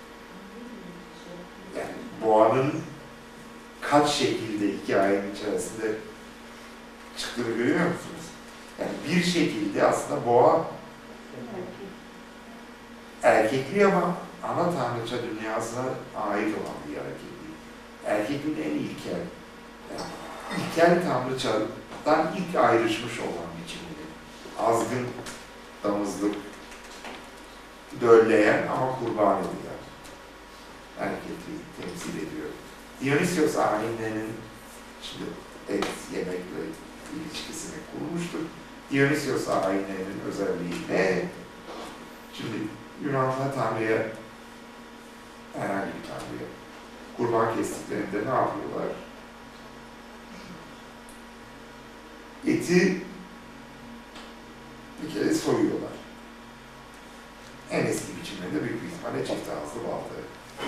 Yani boğanın kaç şekilde hikayenin içerisinde çıktığını görüyor musunuz? Yani bir şekilde aslında boğa erkekliği ama ana tanrıça dünyasına ait olan bir erkekliği. Erkekliğin en ilkel, yani ilkel tanrıçadan ilk ayrışmış olan biçimini. Azgın, damızlık, dölleyen ama kurban edilen erkekliği temsil ediyor. Dionysios ayinlerinin şimdi et yemekle ilişkisini kurmuştur. Dionysios ayinlerinin özelliği ne? Şimdi Yunanlılar Tanrı'ya, herhangi bir Tanrı'ya kurban kestiklerinde ne yapıyorlar? Eti bir kere soyuyorlar. En eski biçimde de büyük bir ihtimalle çift ağızlı baltaya.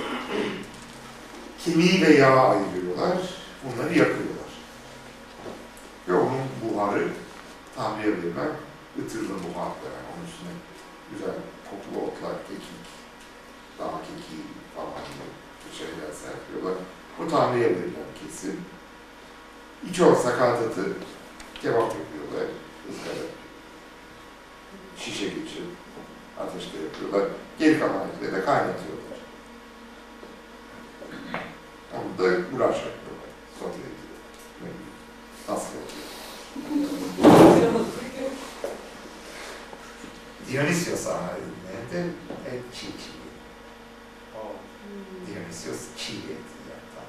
Kemiği ve yağı ayırıyorlar, bunları yakıyorlar. Ve onun buharı Tanrı'ya verilen ıtırlı buhar veren, onun üstüne güzel kokulu otlar, kekik, dağ kekiği falan gibi şeyler serpiyorlar. Bu Tanrı'ya verilen kesim. İç o sakatatı kebap yapıyorlar, ızgara, şişe geçirip ateşte yapıyorlar. Geri kalan etleri de kaynatıyorlar. da uğraşacak. Sohbet. Nasıl oluyor? Dionysios ailinde et çiğ çiğ. Dionysios çiğ et yapan.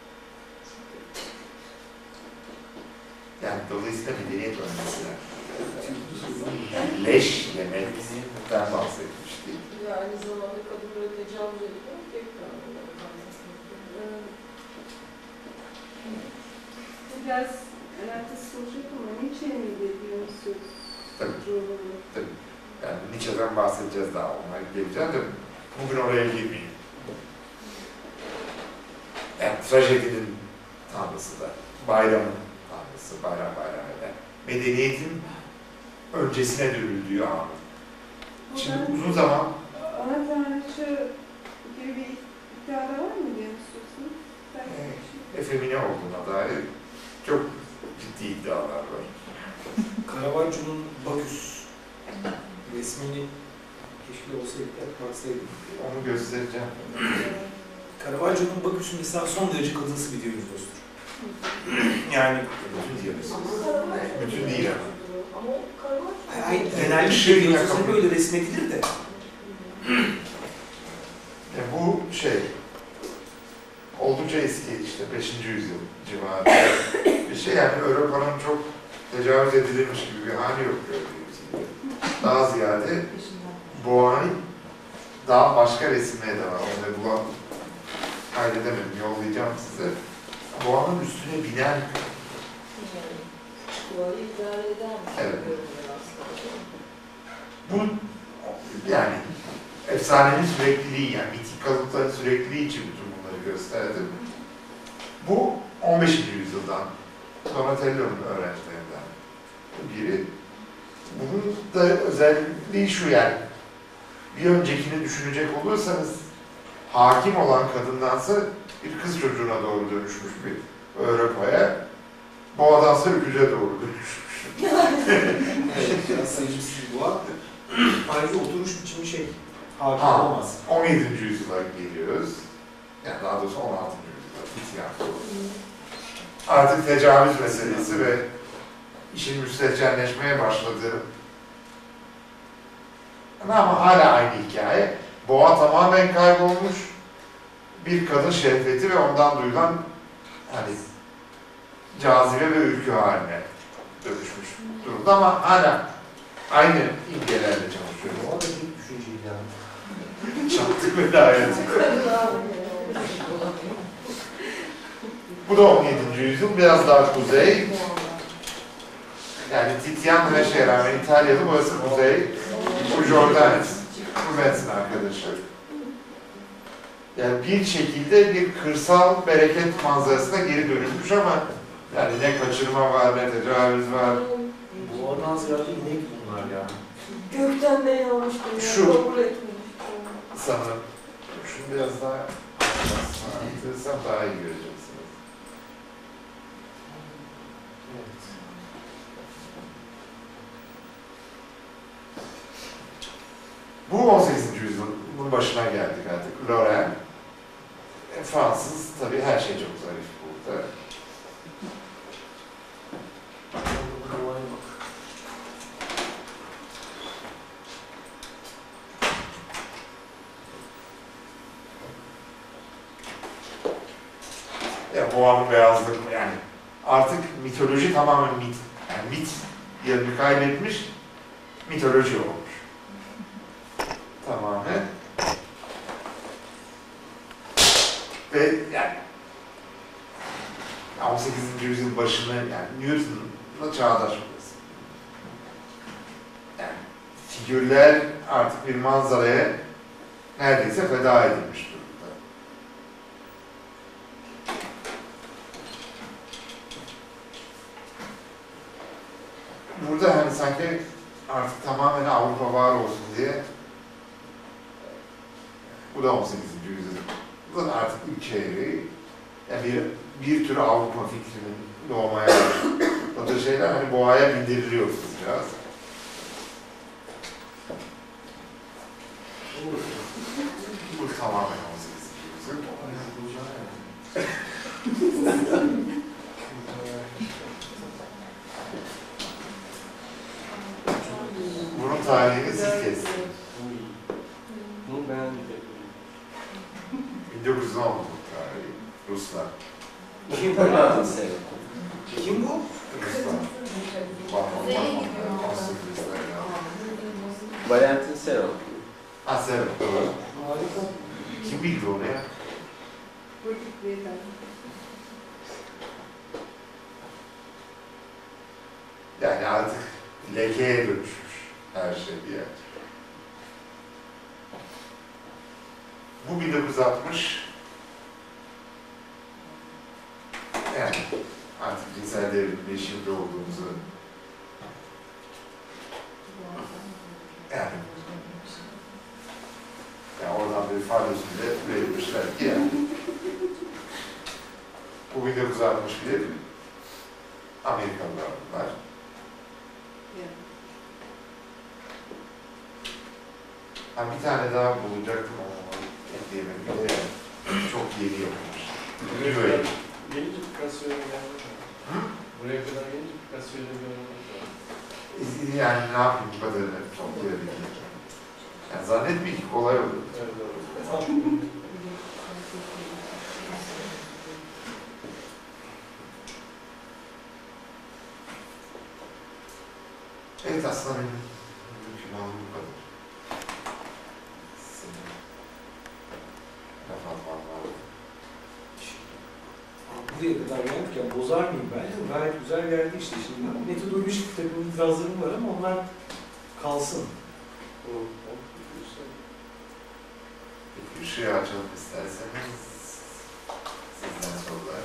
Yani dolayısıyla medeniyet öncesi. Leş yemekten bahsetmiştik. Ve aynı zamanda kadınlara tecavüz ediyor. Tekrar biraz alakası olacak ama Nietzsche miydi Dionysios? Tabii. Tabii. Yani Nietzsche'den bahsedeceğiz daha, ona geleceğim de bugün oraya girmeyeyim. Yani trajedinin tanrısı da, bayramın tanrısı, bayram bayram eden. Medeniyetin öncesine dönüldüğü anı. Şimdi uzun zaman... Ana tanrıçı gibi bir iddiada var mı Dionysios'un? E, efemine olduğuna dair çok ciddi iddialar var. Caravaggio'nun Baküs resmini keşke olsaydı, baksaydım. Onu göstereceğim. Caravaggio'nun Baküs'ü mesela son derece kadınsı bir Dionysos'tur. Yani Bütün diyoruz. Bütün değil ama. Ama o karma. hayır, genellikle Dionysos'un böyle resmedilir de. E, bu şey, oldukça eski işte beşinci yüzyıl civarında bir şey, yani Avrupa'nın çok tecavüz edilirmiş gibi bir hali yok gördüğünüz gibi. Daha ziyade boğanın daha başka resimleri de var. Onu bulan kaydedemedim, yollayacağım size. Boğanın üstüne binen evet. Bu yani efsanenin sürekliliği, yani mitik kalıpların sürekliliği için bütün bunları gösterdim. Bu on beşinci yüzyıldan Donatello'nun öğrencilerinden biri. Bunun da özelliği şu, yani bir öncekini düşünecek olursanız hakim olan kadındansa bir kız çocuğuna doğru dönüşmüş bir Avrupa'ya, boğadansa öküze doğru dönüşmüş. Evet, biraz sayıcısız bir boğa. Ayrıca oturuş biçimi şey, hakim Ha, olamaz. on yedinci yüzyıla geliyoruz. Yani daha doğrusu on altıncı yüzyıla. Artık tecavüz meselesi ve işin müstehcenleşmeye başladığı. Ama hala aynı hikaye. Boğa tamamen kaybolmuş. Bir kadın şehveti ve ondan duyulan hani cazibe ve ürkü haline dönüşmüş durumda ama hala aynı imgelerle çalışıyor. O da bir düşünceydi yani. Çattık ve layet. Bu da on yedinci yüzyıl, biraz daha kuzey. Yani Titian ve şeye rağmen İtalyalı, burası kuzey. Bu Jordanes, Rubens'in arkadaşı. Yani bir şekilde bir kırsal bereket manzarasına geri dönülmüş ama yani ne kaçırma var, ne tecavüz var. Bu oradan ziyade inek bunlar ya. Gökten beni almıştım. Şu- Kabul etmemiş. Sanırım. Şunu biraz daha anlatırsam daha iyi göreceksiniz. Evet. Bu on sekizinci yüzyılın başına geldik artık. Lorraine, e, Fransız, tabii her şey çok zarif burada. Ya boğanın beyazlığı, yani artık mitoloji tamamen mit, yani mit yerini kaybetmiş, mitoloji olmuş. Tamamen. Ve yani on sekizinci yüzyıl başında yani Newton'la çağdaş burası. Yani figürler artık bir manzaraya neredeyse feda edilmiş durumda. Burada hani sanki artık tamamen Avrupa var olsun diye, bu da on sekizinci yüzyıl. Bu da artık ilk çeyreği. Yani bir, bir tür Avrupa fikrinin doğmaya başladığı şeyler hani boğaya bindiriliyor kızcağız. Bu tamamen on sekizinci yüzyıl. Bunun tarihini siz kesin. Bunu beğendim. bin dokuz yüz on tarihi. Ruslar. Kim bu? Kim bu? Ruslar. Kuzeye gidiyor. Valentin Serov. Ha Serov. Doğru. Harika. Kim bildi onu ya? Politik beyefendi. Yani artık lekeye dönüşmüş her şey bir yer. Bu bin dokuz yüz altmış yani artık cinsel devrimin şimdi olduğumuzu yani yani oradan bir faydasını verilmişler ki yani bu bin dokuz yüz altmış bir Amerikalılar bunlar. Ha bir tane daha bulacaktım ama ekleyemedim. Bir de çok yeni yapılmış. Buraya Böyle. kadar gelince Picasso'ya gelmiş. Buraya kadar gelince Picasso'ya da gelmiş. Yani ne yapayım bu kadarını çok yeni. Yani zannetmeyin ki kolay olur. Evet, doğru. Evet aslında benim mümkün olduğu bu kadar. Senin laf atman lazım. Buraya kadar geldik ya, bozar mıyım bence? Gayet güzel geldi işte şimdi. Metodolojik bir takım itirazlarım var ama onlar kalsın. Tamam. Peki ışığı açalım isterseniz. Sizden sorular.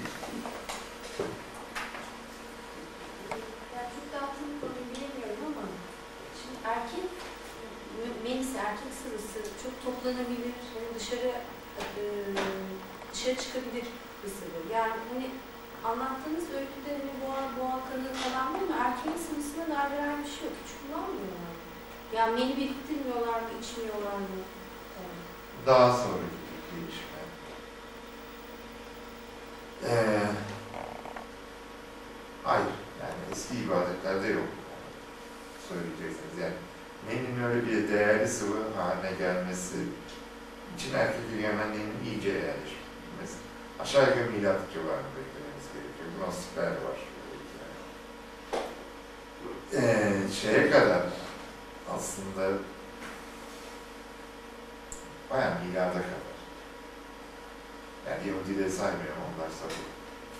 Yani çok da altını konuyu bilemiyorum ama şimdi erkek menisi, erkek sıvısı çok toplanabilir, hani dışarı e, dışarı çıkabilir bir sıvı. Yani hani anlattığınız öyküde hani boğa, boğa kanı falan var ama erkeğin sıvısına dair herhangi bir şey yok. Hiç kullanmıyorlar. Yani meni biriktirmiyorlar mı, içmiyorlar mı? Yani. Daha sonraki gelişme. Ee, hayır, yani eski ibadetlerde yok. Söyleyeceksiniz yani. Menin öyle bir değerli sıvı haline gelmesi için erkek egemenliğinin iyice yerleşmesi. Aşağı yukarı milat civarında beklememiz gerekiyor. Gnostikler var. Ee, şeye kadar aslında bayağı milada kadar. Yani Yahudileri saymıyorum, onlar sapık.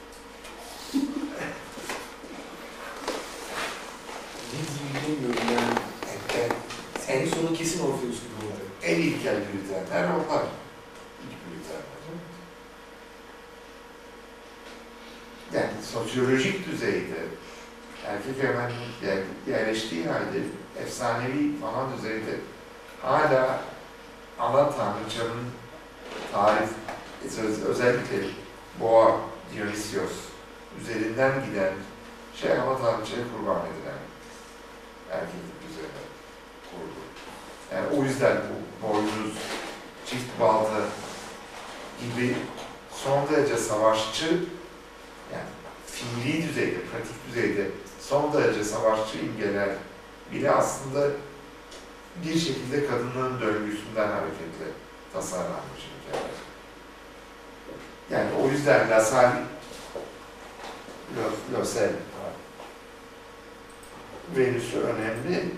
Ne diyeyim bilmiyorum yani. En, en, En sonu kesin Orfeus gibi oldu. en ilkel Britenler onlar. İlk Britenler. Yani sosyolojik düzeyde erkek egemenlik yer- yerleştiği halde efsanevi falan düzeyde hala ana tanrıçanın tarif, öz- özellikle Boğa, Dionysios üzerinden giden şey ana tanrıçaya kurban edilen erkeklik üzerine kurdu. Yani o yüzden bu boynuz, çift balta gibi son derece savaşçı, yani fiili düzeyde, pratik düzeyde son derece savaşçı imgeler bile aslında bir şekilde kadının döngüsünden hareketle tasarlanmış imgeler. Yani o yüzden Lassalle, Lossel, Venüs'ü önemli.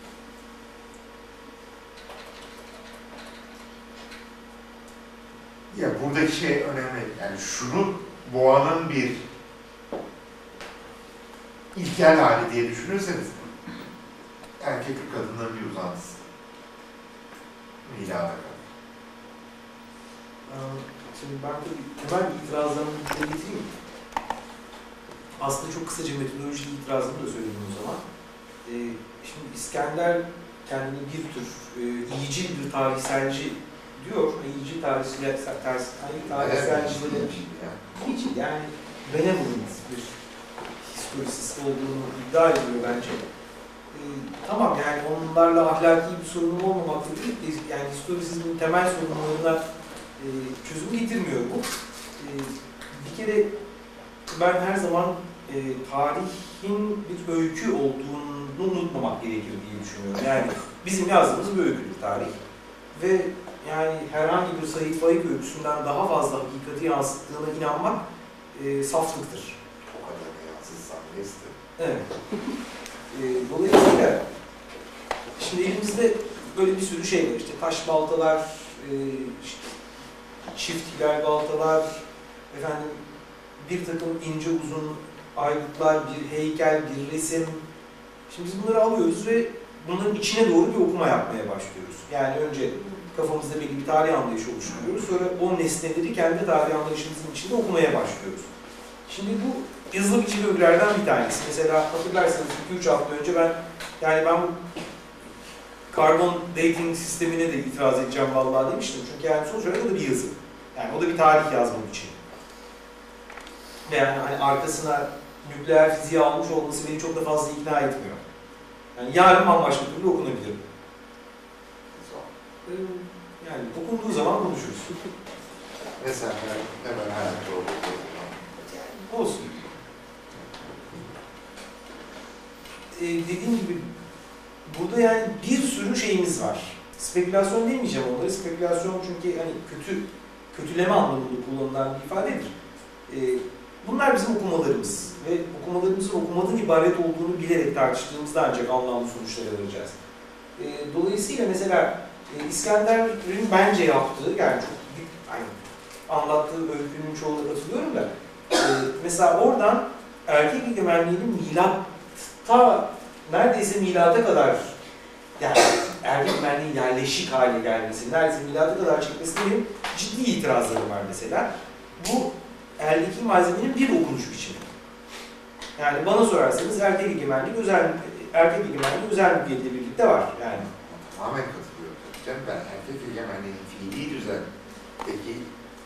Ya buradaki şey önemli. Yani şunu boğanın bir ilkel hali diye düşünürseniz erkeklik kadınların bir uzantısı. Milada kadar. Şimdi ben tabii temel itirazlarımı dile getireyim. Aslında çok kısaca metodolojik itirazımı da söyleyeyim o zaman. Ee, şimdi İskender kendini bir tür e, iyicil bir tarihselci diyor. İyicil tarihselci, tarihselcilerin iyicil yani benevolent bir historisist olduğunu iddia ediyor bence. Ee, tamam yani onlarla ahlaki bir sorunum olmamakla birlikte yani historisizmin temel sorunlarına e, çözüm getirmiyor bu. E, bir kere ben her zaman e, tarihin bir öykü olduğunu unutmamak gerekir diye düşünüyorum. Yani bizim yazdığımız bir öyküdür tarih. Ve yani herhangi bir Sait Faik öyküsünden daha fazla hakikati yansıttığına inanmak e, saflıktır. O kadar yansızsan neyse. Evet. E, dolayısıyla şimdi elimizde böyle bir sürü şey var. İşte taş baltalar, e, işte çift hilal baltalar, efendim bir takım ince uzun aygıtlar, bir heykel, bir resim. Şimdi biz bunları alıyoruz ve bunların içine doğru bir okuma yapmaya başlıyoruz. Yani önce kafamızda belli bir tarih anlayışı oluşturuyoruz. Sonra o nesneleri kendi tarih anlayışımızın içinde okumaya başlıyoruz. Şimdi bu yazılı biçili öğelerden bir tanesi. Mesela hatırlarsanız iki üç hafta önce ben yani ben bu karbon dating sistemine de itiraz edeceğim vallahi demiştim. Çünkü yani sonuç olarak o da bir yazı. Yani o da bir tarih yazmak için. Ve yani hani arkasına nükleer fiziği almış olması beni çok da fazla ikna etmiyor. Yani yarın bambaşka türlü okunabilir. Yani okunduğu zaman konuşuruz. Mesela hemen hayatta olur. Olsun. Ee, dediğim gibi burada yani bir sürü şeyimiz var. Spekülasyon demeyeceğim onları. Spekülasyon çünkü hani kötü kötüleme anlamında kullanılan bir ifadedir. Ee, bunlar bizim okumalarımız ve okumalarımızın okumadan ibaret olduğunu bilerek tartıştığımızda ancak anlamlı sonuçlara varacağız. Ee, dolayısıyla mesela e, İskender'in bence yaptığı, yani çok hani, anlattığı öykünün çoğuna katılıyorum da e, mesela oradan erkek egemenliğinin milatta neredeyse milata kadar yani erkek egemenliğin yerleşik hale gelmesi, neredeyse milata kadar çekmesine benim ciddi itirazlarım var mesela. Bu eldeki malzemenin bir okunuş biçimi. Yani bana sorarsanız erkek egemenliği özel erkek egemenliği özel bir ile birlikte var yani. Tamamen katılıyorum. Canım ben erkek egemenliğinin fiili düzendeki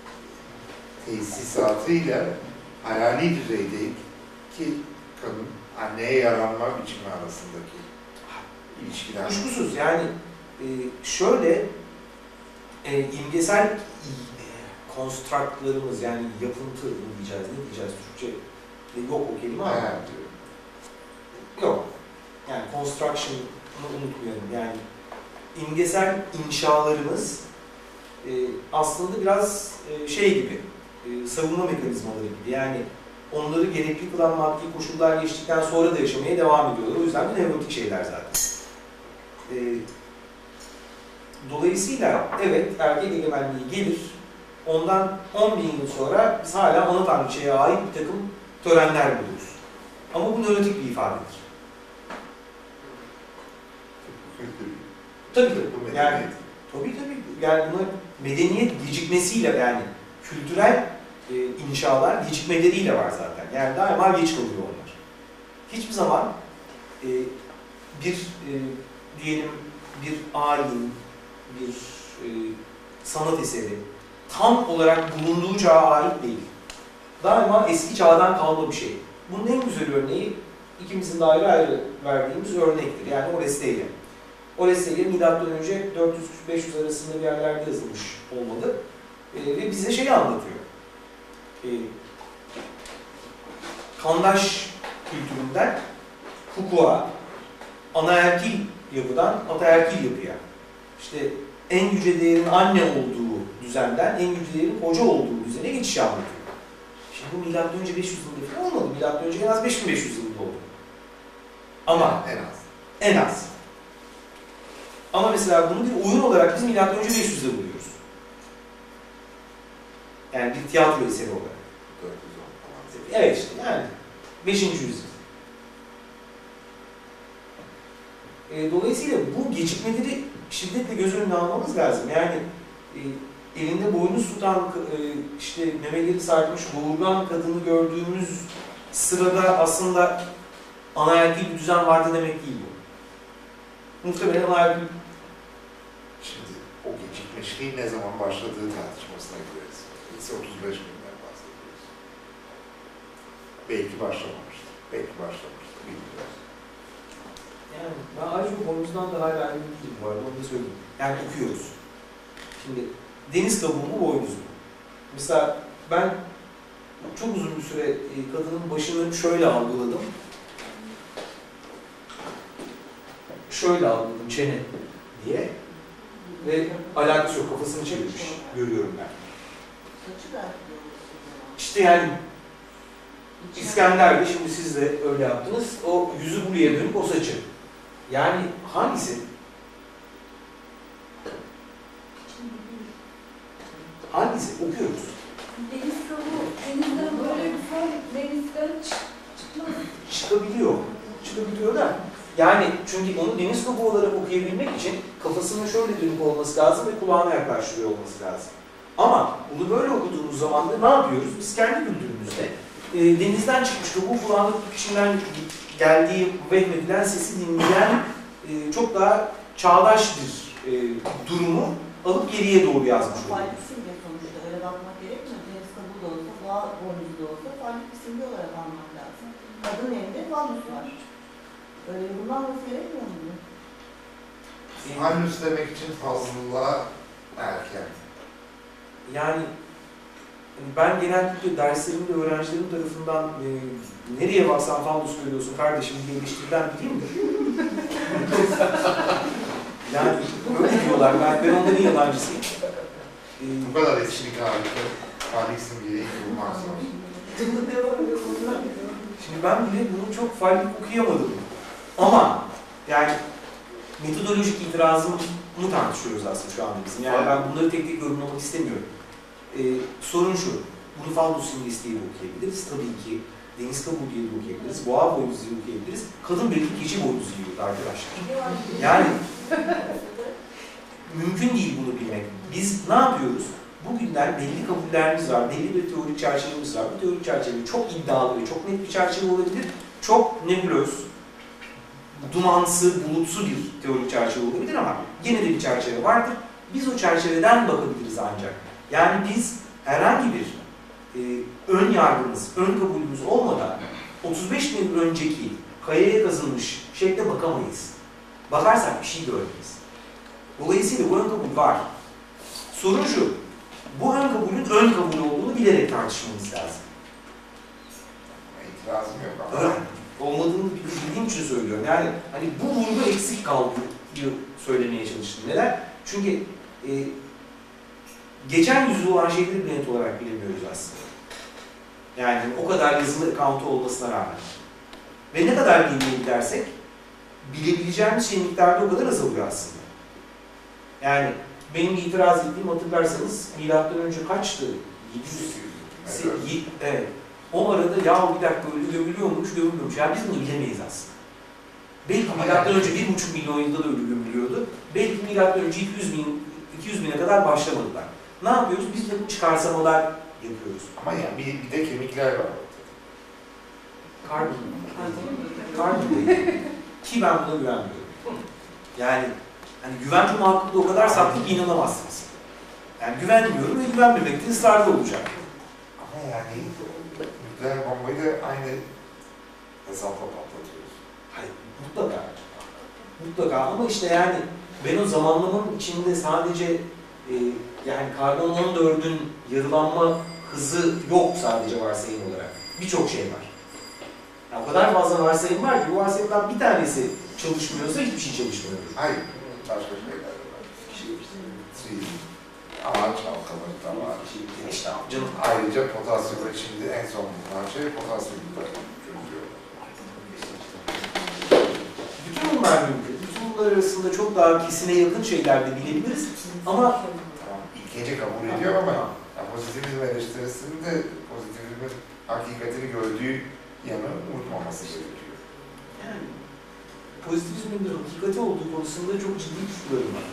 tesisatıyla hayali düzeydeki kadın anneye yaranma biçimi arasındaki ilişkiler. Kuşkusuz yani e, şöyle e, imgesel e, konstraktlarımız yani yapıntı mı diyeceğiz, ne diyeceğiz Türkçe? Yok o kelime ama. Hayal Yok. Yani construction'ı unutmayalım. Yani imgesel inşalarımız e, aslında biraz e, şey gibi, e, savunma mekanizmaları gibi. Yani onları gerekli kılan maddi koşullar geçtikten sonra da yaşamaya devam ediyorlar. O yüzden de nevrotik şeyler zaten. E, dolayısıyla evet erkek egemenliği gelir. Ondan on bin yıl sonra biz hala ana tanrıçaya ait bir takım törenler buluruz. Ama bu nörotik bir ifadedir. Tabii tabii. Yani, tabii tabii. Yani buna medeniyet gecikmesiyle yani kültürel e, inşalar gecikmeleriyle var zaten. Yani daima geç kalıyor onlar. Hiçbir zaman e, bir e, diyelim bir ayin, bir e, sanat eseri tam olarak bulunduğu çağa ait değil. Daima eski çağdan kalma bir şey. Bunun en güzel örneği ikimizin de ayrı ayrı verdiğimiz örnektir. Yani Oresteia. Oresteia milattan önce dört yüz beş yüz arasında bir yerlerde yazılmış olmalı. E, ve bize şeyi anlatıyor. E, kandaş kültüründen hukuka, anaerkil yapıdan ataerkil yapıya, işte en yüce değerin anne olduğu düzenden en yüce değerin koca olduğu düzene geçiş anlatıyor. Şimdi bu milattan önce beş yüz yılında falan olmadı. Milattan önce en az beş bin beş yüz yılında oldu. Ama en az. En az. Ama mesela bunu bir oyun olarak biz milattan önce beş yüzde buluyoruz. Yani bir tiyatro eseri olarak. dört yüz on falan. Evet işte yani beşinci yüzyıl. E, dolayısıyla bu gecikmeleri şiddetle göz önüne almamız lazım. Yani e, elinde boynuz tutan, e, işte memeleri sarkmış, doğurgan kadını gördüğümüz sırada aslında anaerkil bir düzen vardı demek değil bu. Muhtemelen anaerkil. Şimdi o gecikmişliğin ne zaman başladığı tartışmasına gireriz. Biz otuz beş binden bahsediyoruz. Belki başlamamıştır. Belki başlamıştır. Bilmiyoruz. Yani ben ayrıca bu boynuzdan da hala emin değilim bu arada, onu da söyleyeyim. Yani okuyoruz. Şimdi deniz kabuğu mu boynuz mu? Mesela ben çok uzun bir süre e, kadının başını şöyle algıladım. Şöyle algıladım, çene diye. Ve alakası yok, kafasını çevirmiş. Görüyorum ben. İşte yani İskender'de, şimdi siz de öyle yaptınız, o yüzü buraya dönük o saçı. Yani hangisi? Hangisi? Okuyoruz. Deniz kabuğu, denizden böyle bir fon, denizden çık, çıkmaz. Çıkabiliyor. Çıkabiliyor da. Yani çünkü onu deniz kabuğu olarak okuyabilmek için kafasının şöyle dönük olması lazım ve kulağına yaklaştırıyor olması lazım. Ama bunu böyle okuduğumuz zaman da ne yapıyoruz? Biz kendi kültürümüzde e, denizden çıkmış kabuğu kulağına kişiden geldiği vehmedilen sesi dinleyen e, çok daha çağdaş bir e, durumu alıp geriye doğru yazmış oluyor. Farklı simge sonuçta öyle bakmak gerekmiyor. Deniz kabuğu da olsa, boğa boynuzu da olsa farklı bir simge olarak almak lazım. Kadının elinde falus var. Öyle yorumlanması gerekmiyor mu? Falus demek için fazla erken. Yani ben genellikle derslerimde öğrencilerim tarafından e, nereye baksan faldus görüyorsun kardeşim diye eleştirilen biriyimdir. Yani öyle diyorlar, ben, ben onların yalancısıyım. E, Bu kadar eskilik harika. Falik simgeyi bulmaz. Şimdi ben bile bunu çok fallik okuyamadım. Ama yani metodolojik itirazımı tartışıyoruz aslında şu anda bizim. Yani ben bunları tek tek yorumlamak istemiyorum. Ee, sorun şu, bunu faldus simgesi diye de okuyabiliriz. Tabii ki deniz kabuğu diye de okuyabiliriz, boğa boynuzu diye okuyabiliriz. Kadın belki keçi boynuzu yiyordu arkadaşlar. Yani mümkün değil bunu bilmek. Biz ne yapıyoruz? Bugünden belli kabullerimiz var, belli bir teorik çerçevemiz var. Bu teorik çerçeve çok iddialı ve çok net bir çerçeve olabilir. Çok nebulöz, dumansı, bulutsu bir teorik çerçeve olabilir ama yine de bir çerçeve vardır. Biz o çerçeveden bakabiliriz ancak. Yani biz herhangi bir e, ön yargımız, ön kabulümüz olmadan otuz beş bin yıl önceki kayaya kazınmış şekle bakamayız. Bakarsak bir şey görmeyiz. Dolayısıyla bu ön kabul var. Sorun şu, bu ön kabulün ön kabul olduğunu bilerek tartışmamız lazım. İtirazım yok ama. Evet. Olmadığını bildiğim için söylüyorum. Yani hani bu vurgu eksik kaldı diye söylemeye çalıştım. Neden? Çünkü e, geçen yüzyıl olan şeyleri bir net olarak bilemiyoruz aslında. Yani o kadar yazılı account'u olmasına rağmen. Ve ne kadar bilgiye gidersek bilebileceğimiz şeyin miktarı o kadar azalıyor aslında. Yani benim itiraz ettiğim, hatırlarsanız milattan önce kaçtı? yedi yüz. Evet. O arada ya bir dakika öyle gömülüyormuş, gömülüyormuş. Yani biz bunu bilemeyiz aslında. Belki milattan önce bir buçuk milyon yılda da öyle gömülüyordu. Belki milattan önce iki yüz bin, iki yüz bine kadar başlamadılar. Ne yapıyoruz? Biz de çıkarsamalar yapıyoruz. Ama yani bir, bir de kemikler var. Karbon. Karbon değil. Ki ben buna güvenmiyorum. Yani hani güven muhakkakı da o kadar saklı ki inanamazsınız. Yani güvenmiyorum ve güvenmemekte ısrarlı olacak. Ama yani nükleer bombayı da aynı hesapla patlatıyoruz. Hayır, mutlaka. Mutlaka ama işte yani ben o zamanlamanın içinde sadece e, yani karbon on dördün yarılanma hızı yok sadece varsayım olarak. Birçok şey var. Yani o kadar fazla varsayım var ki bu varsayımdan bir tanesi çalışmıyorsa hiçbir şey çalışmıyordur. Hayır, başka şeyler var. Ağaç halkaları da var. İşte canım. Ayrıca potasyumda şimdi en son bulunan şey potasyumda çözüyor. Bütün bunlar mümkün. Bütün bunlar arasında çok daha kesine yakın şeyler de bilebiliriz. Ama Tamam, ilkeci kabul ediyor ama ya, pozitivizm eleştirisinde pozitivizmin hakikatini gördüğü yanı unutmaması gerekiyor. yani pozitivizmin bir hakikati olduğu konusunda çok ciddi kuşkularım var.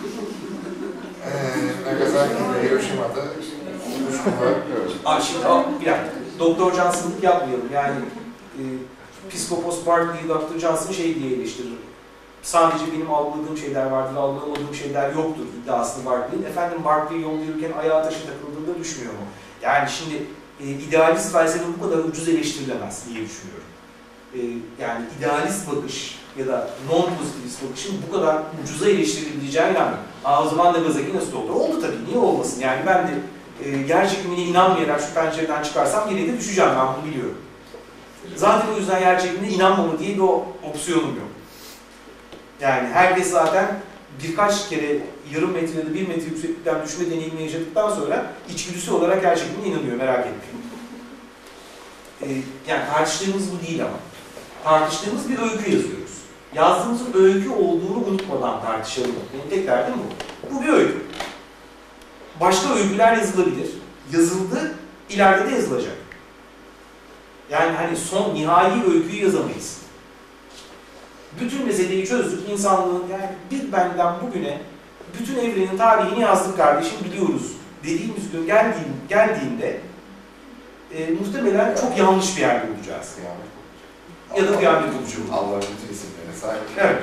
Eee Nagasaki ve Hiroşima'da kuşkular Aa şimdi aa, bir dakika. Doktor Johnson'lık yapmayalım. Yani e, Psikopos Barkley, Doktor Johnson şey diye eleştirir. Sadece benim algıladığım şeyler vardır, algılamadığım şeyler yoktur iddiasını Barkley'in. Efendim Barkley yol yürürken ayağa taşı takıldığında düşmüyor mu? Yani şimdi e, idealist felsefe bu kadar ucuz eleştirilemez diye düşünüyorum. E, yani idealist bakış ya da non-pozitivist bakışın bu kadar ucuza eleştirilebileceğine inanmıyorum. Aa o zaman Nagasaki nasıl oldu? Oldu tabii, niye olmasın? Yani ben de e, yer çekimine inanmayarak şu pencereden çıkarsam geriye de düşeceğim, ben bunu biliyorum. Zaten o yüzden yer çekimine inanmama diye bir o opsiyonum yok. Yani herkes zaten birkaç kere yarım metre ya da bir metre yükseklikten düşme deneyimini yaşadıktan sonra içgüdüsü olarak yer çekimine inanıyor, merak etmeyin. Ee, yani tartıştığımız bu değil ama. Tartıştığımız bir öykü yazıyoruz. Yazdığımızın öykü olduğunu unutmadan tartışalım. Benim tek derdim bu. Bu bir öykü. Başka öyküler yazılabilir. Yazıldı, ileride de yazılacak. Yani hani son, nihai öyküyü yazamayız. Bütün meseleyi çözdük, insanlığın yani bir benden bugüne bütün evrenin tarihini yazdık kardeşim, biliyoruz dediğimiz gün geldiğim, geldiğinde e, muhtemelen çok yanlış bir yerde olacağız. Ya da kıyamet olacak. Allah'ın bütün isimlerine sahip. Evet.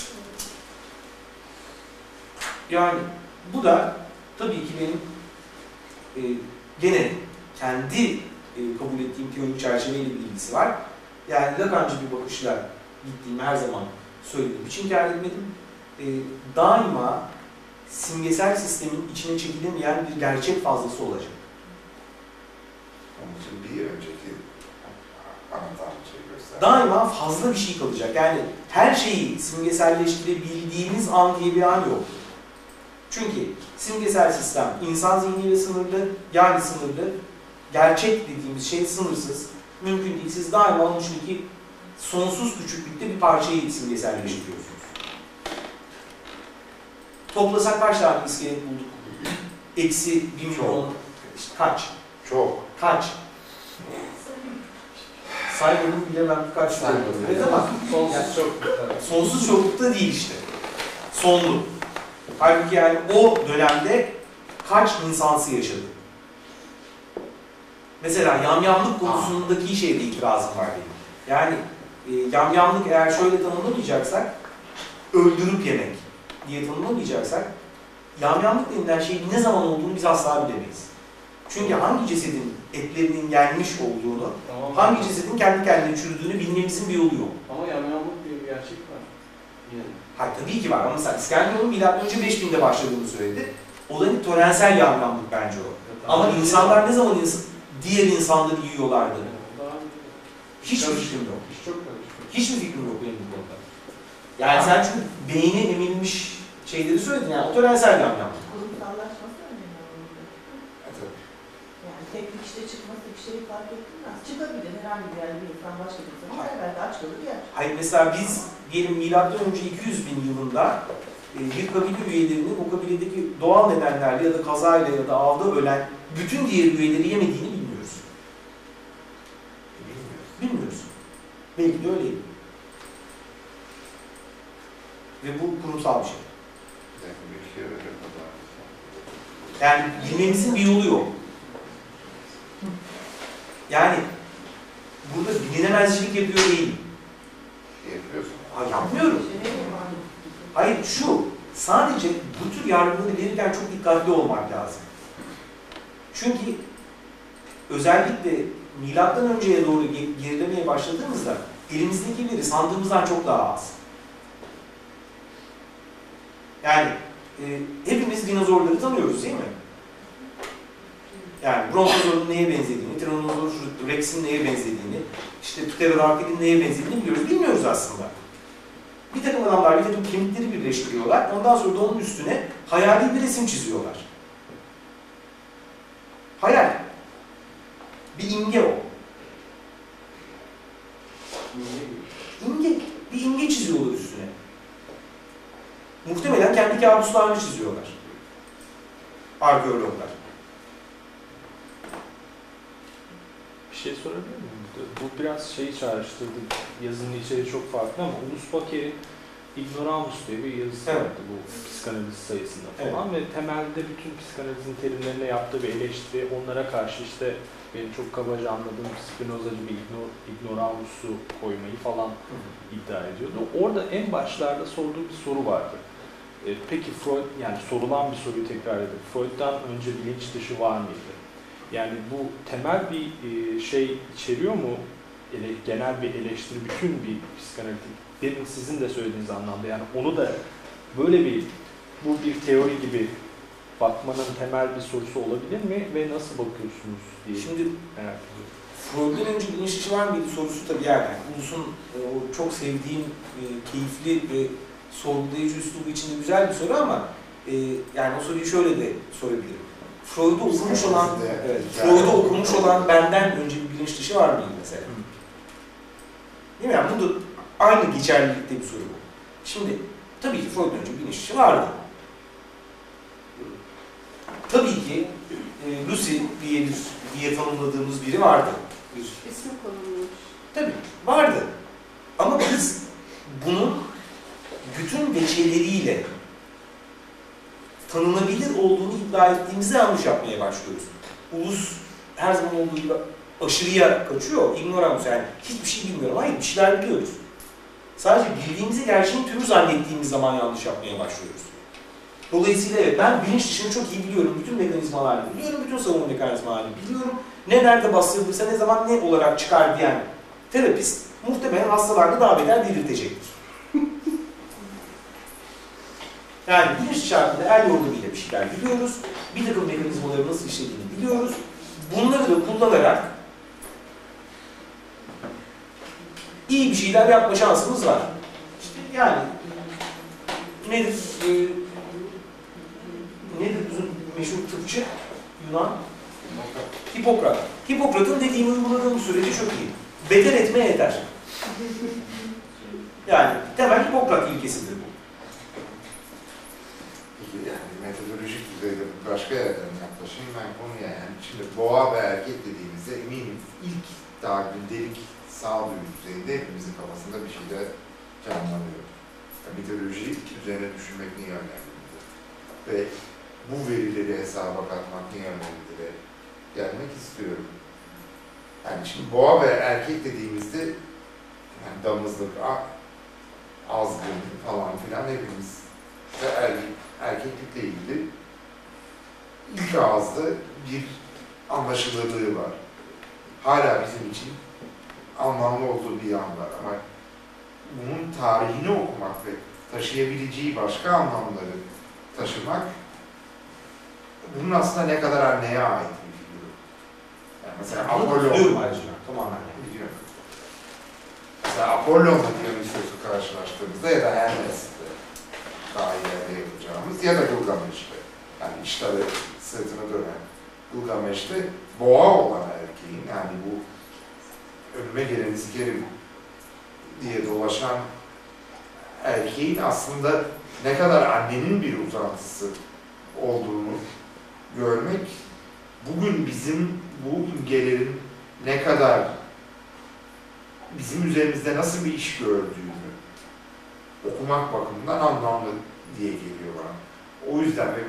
Yani bu da tabii ki benim e, gene kendi e, kabul ettiğim teorik çerçeveyle bir ilgisi var. Yani Lacancı bir bakışla gittiğimi her zaman söylediğim için kâr etmedim. E, daima simgesel sistemin içine çekilemeyen bir gerçek fazlası olacak. Onun için bir önceki anlatan şey göster. Daima fazla bir şey kalacak. Yani her şeyi simgeselleştirebildiğimiz an diye bir an yok. Çünkü simgesel sistem insan zihniyle sınırlı, yani sınırlı. Gerçek dediğimiz şey sınırsız. Mümkün değil. Siz daima onun içindeki sonsuz küçüklükte bir parçayı simgeselleştiriyorsunuz. Toplasak kaç tane iskelet bulduk? Eksi bir milyon. İşte kaç? Çok. Kaç? Saymadım bile ben kaç saymadım. Evet ama Sonsuz çok. sonsuz çoklukta değil işte. Sonlu. Halbuki yani o dönemde kaç insansı yaşadı? Mesela yamyamlık konusundaki şeyde itirazım var benim. Yani e, yamyamlık eğer şöyle tanımlamayacaksak, öldürüp yemek diye tanımlamayacaksak, yamyamlık denilen şeyin ne zaman olduğunu biz asla bilemeyiz. Çünkü hangi cesedin etlerinin yenmiş olduğunu, Tamam. hangi cesedin kendi kendine çürüdüğünü bilmemizin bir yolu yok. Ama yamyamlık diye bir gerçek var. Yine. Hayır tabii ki var ama mesela İskenderun'un milattan önce beş binde başladığını söyledi. O da bir törensel yamyamlık bence o. Ama insanlar ne zaman insan, diğer insanları yiyorlardı? Hiçbir fikrim yok. Çok karışık. Hiçbir fikrim yok benim bu konuda. Yani sen çünkü beyni emilmiş şeyleri söyledin yani o törensel yamyamlık. Kurumsallaşması önemli olurdu. Yani tek bir kişide çıkması bir şeyi fark etmez. Çıkabilir herhangi bir yerde bir insan başka bir insan. Her yerde aç kalır yer. Hayır mesela biz diyelim milattan önce iki yüz bin yılında e, bir kabile üyelerinin o kabiledeki doğal nedenlerle ya da kazayla ya da avda ölen bütün diğer üyeleri yemediğini bilmiyoruz. Bilmiyoruz. Belki de öyleydi. Ve bu kurumsal bir şey. Yani bilmemizin bir yolu yok. Yani burada bilinemezcilik yapıyor değilim. Yapıyorsun. Ha, yapmıyorum. Hayır şu, sadece bu tür yargıları verirken çok dikkatli olmak lazım. Çünkü özellikle milattan önceye doğru gerilemeye başladığımızda elimizdeki veri sandığımızdan çok daha az. Yani e, hepimiz dinozorları tanıyoruz değil mi? Yani Brontosaurus'un neye benzediğini, Tyrannosaurus Rex'in neye benzediğini, işte Pterodactyl'in neye benzediğini biliyoruz. Bilmiyoruz aslında. Bir takım adamlar bir takım kemikleri birleştiriyorlar. Ondan sonra da onun üstüne hayali bir resim çiziyorlar. Hayal. Bir imge o. İmge. Bir imge çiziyorlar üstüne. Muhtemelen kendi kabuslarını çiziyorlar. Arkeologlar. Bir şey sorabilir miyim? Bu biraz şeyi çağrıştırdı. Yazının içeriği çok farklı ama Ulus Baker'in Ignoramus diye bir yazısı evet. vardı bu psikanaliz sayısında falan evet. Ve temelde bütün psikanalizin terimlerine yaptığı bir eleştiri, onlara karşı işte benim çok kabaca anladığım Spinozacı bir ignor, Ignoramus'u koymayı falan Hı. iddia ediyordu. Orada en başlarda sorduğu bir soru vardı. E, peki Freud, yani sorulan bir soruyu tekrar edip Freud'dan önce bilinç dışı var mıydı? Yani bu temel bir e, şey içeriyor mu? Ele, genel bir eleştiri, bütün bir psikanalitik, demin sizin de söylediğiniz anlamda yani onu da böyle bir, bu bir teori gibi bakmanın temel bir sorusu olabilir mi ve nasıl bakıyorsunuz diye Şimdi merak ediyorum. Freud'dan önce bilinç dışı var mıydı sorusu tabii yani. Ulus'un e, o çok sevdiğim, e, keyifli ve sorgulayıcı üslubu içinde güzel bir soru ama e, yani o soruyu şöyle de sorabilirim. Freud'u okumuş olan, evet, Freud'u okumuş olan benden önce bir bilinç dışı var mıydı mesela? Değil mi? Yani bu da aynı geçerlilikte bir soru bu. Şimdi tabii ki Freud'dan önce bilinç dışı vardı. Tabii ki e, Lucy diye, bir, diye tanımladığımız biri vardı. Bir, İsmi konulmuş. tabii vardı. Ama biz bunun bütün veçeleriyle tanınabilir olduğunu iddia ettiğimizde yanlış yapmaya başlıyoruz. Ulus her zaman olduğu gibi aşırıya kaçıyor, ignorans yani hiçbir şey bilmiyorum. Hayır, bir şeyler biliyoruz. Sadece bildiğimizi gerçeğin türü zannettiğimiz zaman yanlış yapmaya başlıyoruz. Dolayısıyla evet, ben bilinç dışını çok iyi biliyorum. Bütün mekanizmalarını biliyorum, bütün savunma mekanizmalarını biliyorum. Ne nerede bastırılırsa, ne zaman ne olarak çıkar diyen terapist muhtemelen hastalarını daha beter delirtecektir. Yani bilinç dışı hakkında el yordamıyla bir şeyler biliyoruz. Bir takım mekanizmaları nasıl işlediğini biliyoruz. Bunları da kullanarak iyi bir şeyler yapma şansımız var. İşte yani nedir? Ee, nedir bizim meşhur tıpçı Yunan? Hipokrat. Hipokrat'ın dediğini uyguladığım sürece çok iyi. Beter etme yeter. Yani temel Hipokrat ilkesidir bu. Yani metodolojik düzeyde başka yerden yaklaşayım ben konuya yani. Şimdi boğa ve erkek dediğimizde eminim ilk daha gündelik sağduyu düzeyinde hepimizin kafasında bir şeyler canlanıyor. Yani metodoloji üzerine düşünmek niye önemlidir? Ve bu verileri hesaba katmak niye önemlidir? Gelmek istiyorum. Yani şimdi boğa ve erkek dediğimizde yani damızlık, azgın falan filan hepimiz de erkek, erkeklikle ilgili ilk ağızda bir anlaşılırlığı var. Hala bizim için anlamlı olduğu bir yan var ama bunun tarihini okumak ve taşıyabileceği başka anlamları taşımak bunun aslında ne kadar anneye ait bir figür. Yani mesela Apollon. Biliyorum ayrıca tamamen. Biliyorum. Mesela Apollon'la Dionysos'u karşılaştığımızda ya da Hermes'te daha ileride yapacağımız ya da Gilgamesh'te. Yani iştağı sırtını dönen Gilgamesh'te boğa olan erkeğin yani bu önüme geleni sikerim diye dolaşan erkeğin aslında ne kadar annenin bir uzantısı olduğunu görmek bugün bizim bu imgelerin ne kadar bizim üzerimizde nasıl bir iş gördüğünü okumak bakımından anlamlı diye geliyor bana. O yüzden de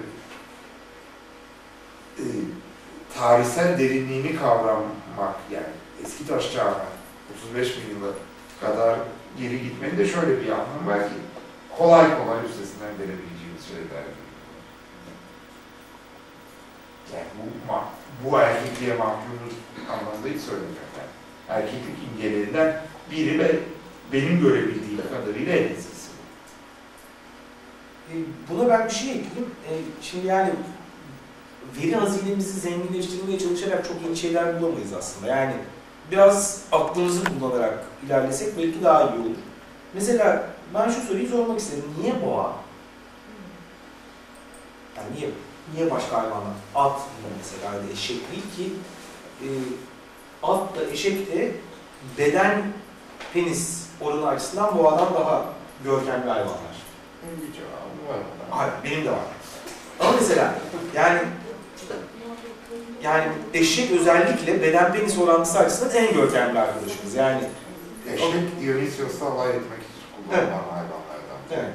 e, tarihsel derinliğini kavramak yani eski taş çağına otuz beş bin yıla kadar geri gitmenin de şöyle bir anlamı var ki kolay kolay üstesinden gelebileceğimiz şeyler. Yani bu, bu erkekliğe mahkumuz anlamda hiç söylemiyorum yani. Erkeklik imgelerinden biri ve benim görebildiğim kadarıyla en iyisi. E, buna ben bir şey ekleyeyim. E, şimdi yani veri hazinemizi zenginleştirmeye çalışarak çok yeni şeyler bulamayız aslında. Yani biraz aklımızı kullanarak ilerlesek belki daha iyi olur. Mesela ben şu soruyu sormak isterim. Niye boğa? Yani niye, niye başka hayvanlar? At mesela da eşek değil ki e, at da eşek de beden penis oranı açısından boğadan daha görkemli hayvanlar. Bir cevabım var. Hayır, benim de var. Ama mesela yani yani eşek özellikle beden penis orantısı açısından en görkemli arkadaşımız. Yani eşek Dionysos'la alay etmek için kullanılan evet. hayvanlardan. Evet.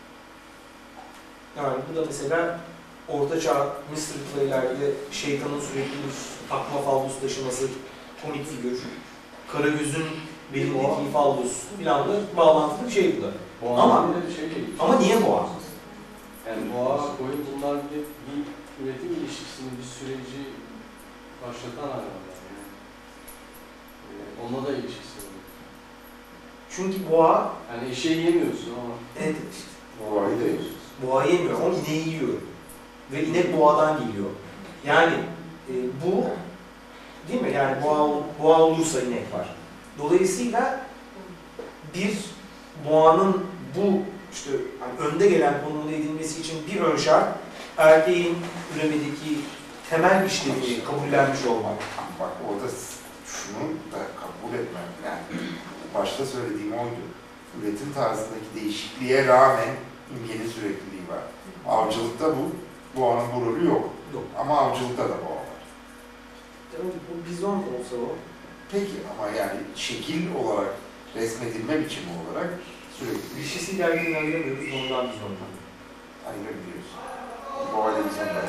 Yani bu da mesela Ortaçağ Mystery Play'lerde şeytanın sürekli bir takma faldus taşıması, komik figür, Karagöz'ün belindeki faldus filan da bağlantılı bir şey bu da. Boğa ama bir şey değil. Ama niye boğa? Yani boğa, koyun bunlar bir, bir üretim ilişkisini, bir süreci başlatan hayvanlar yani. Ee, onunla da ilişkisi var. Çünkü boğa... Yani eşeği yemiyorsun ama... Evet, Boğayı da yiyorsun. Boğa yemiyor ama ineği yiyor. ve inek boğadan geliyor. Yani e, bu değil mi? Yani boğa, boğa olursa inek var. Dolayısıyla bir boğanın bu işte hani önde gelen konumuna edilmesi için bir ön şart erkeğin üremedeki temel işlevini kabullenmiş olmak. Bak orada şunu da kabul etmem. Yani başta söylediğim oydu. Üretim tarzındaki değişikliğe rağmen imgenin sürekliliği var. Avcılıkta bu, boğanın bu rolü yok. Yok. Ama avcılıkta da boğa var. Tabii bu bizon olsa o. Peki ama yani şekil olarak, resmedilme biçimi olarak sürekli Dişisi gergin ayıramıyoruz, ondan bizondan. ayırabiliyoruz. Boğa ile bizon da.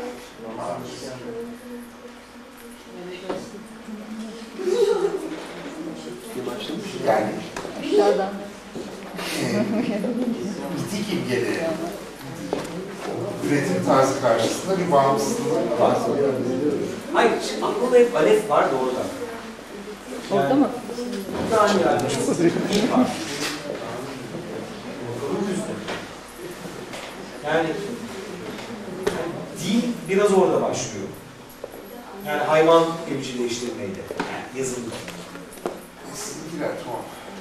Yani e, mitik imgede üretim tarzı karşısında bir bağımsızlık var. Hayır, aklımda hep Alef var da orada. Orada mı? Daha iyi yani. İyi var. Ruh üstü. Yani dil biraz orada başlıyor. Yani hayvan evcilleştirmeyle, yani yazılı. Sizinkiler tuhaf.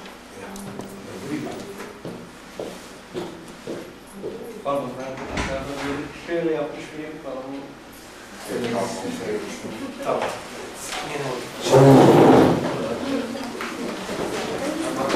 Pardon ben aşağıda böyle şöyle yapmış mıyım falan. Evet, kalkmamı söylemiştim. Tamam. Yine oldu.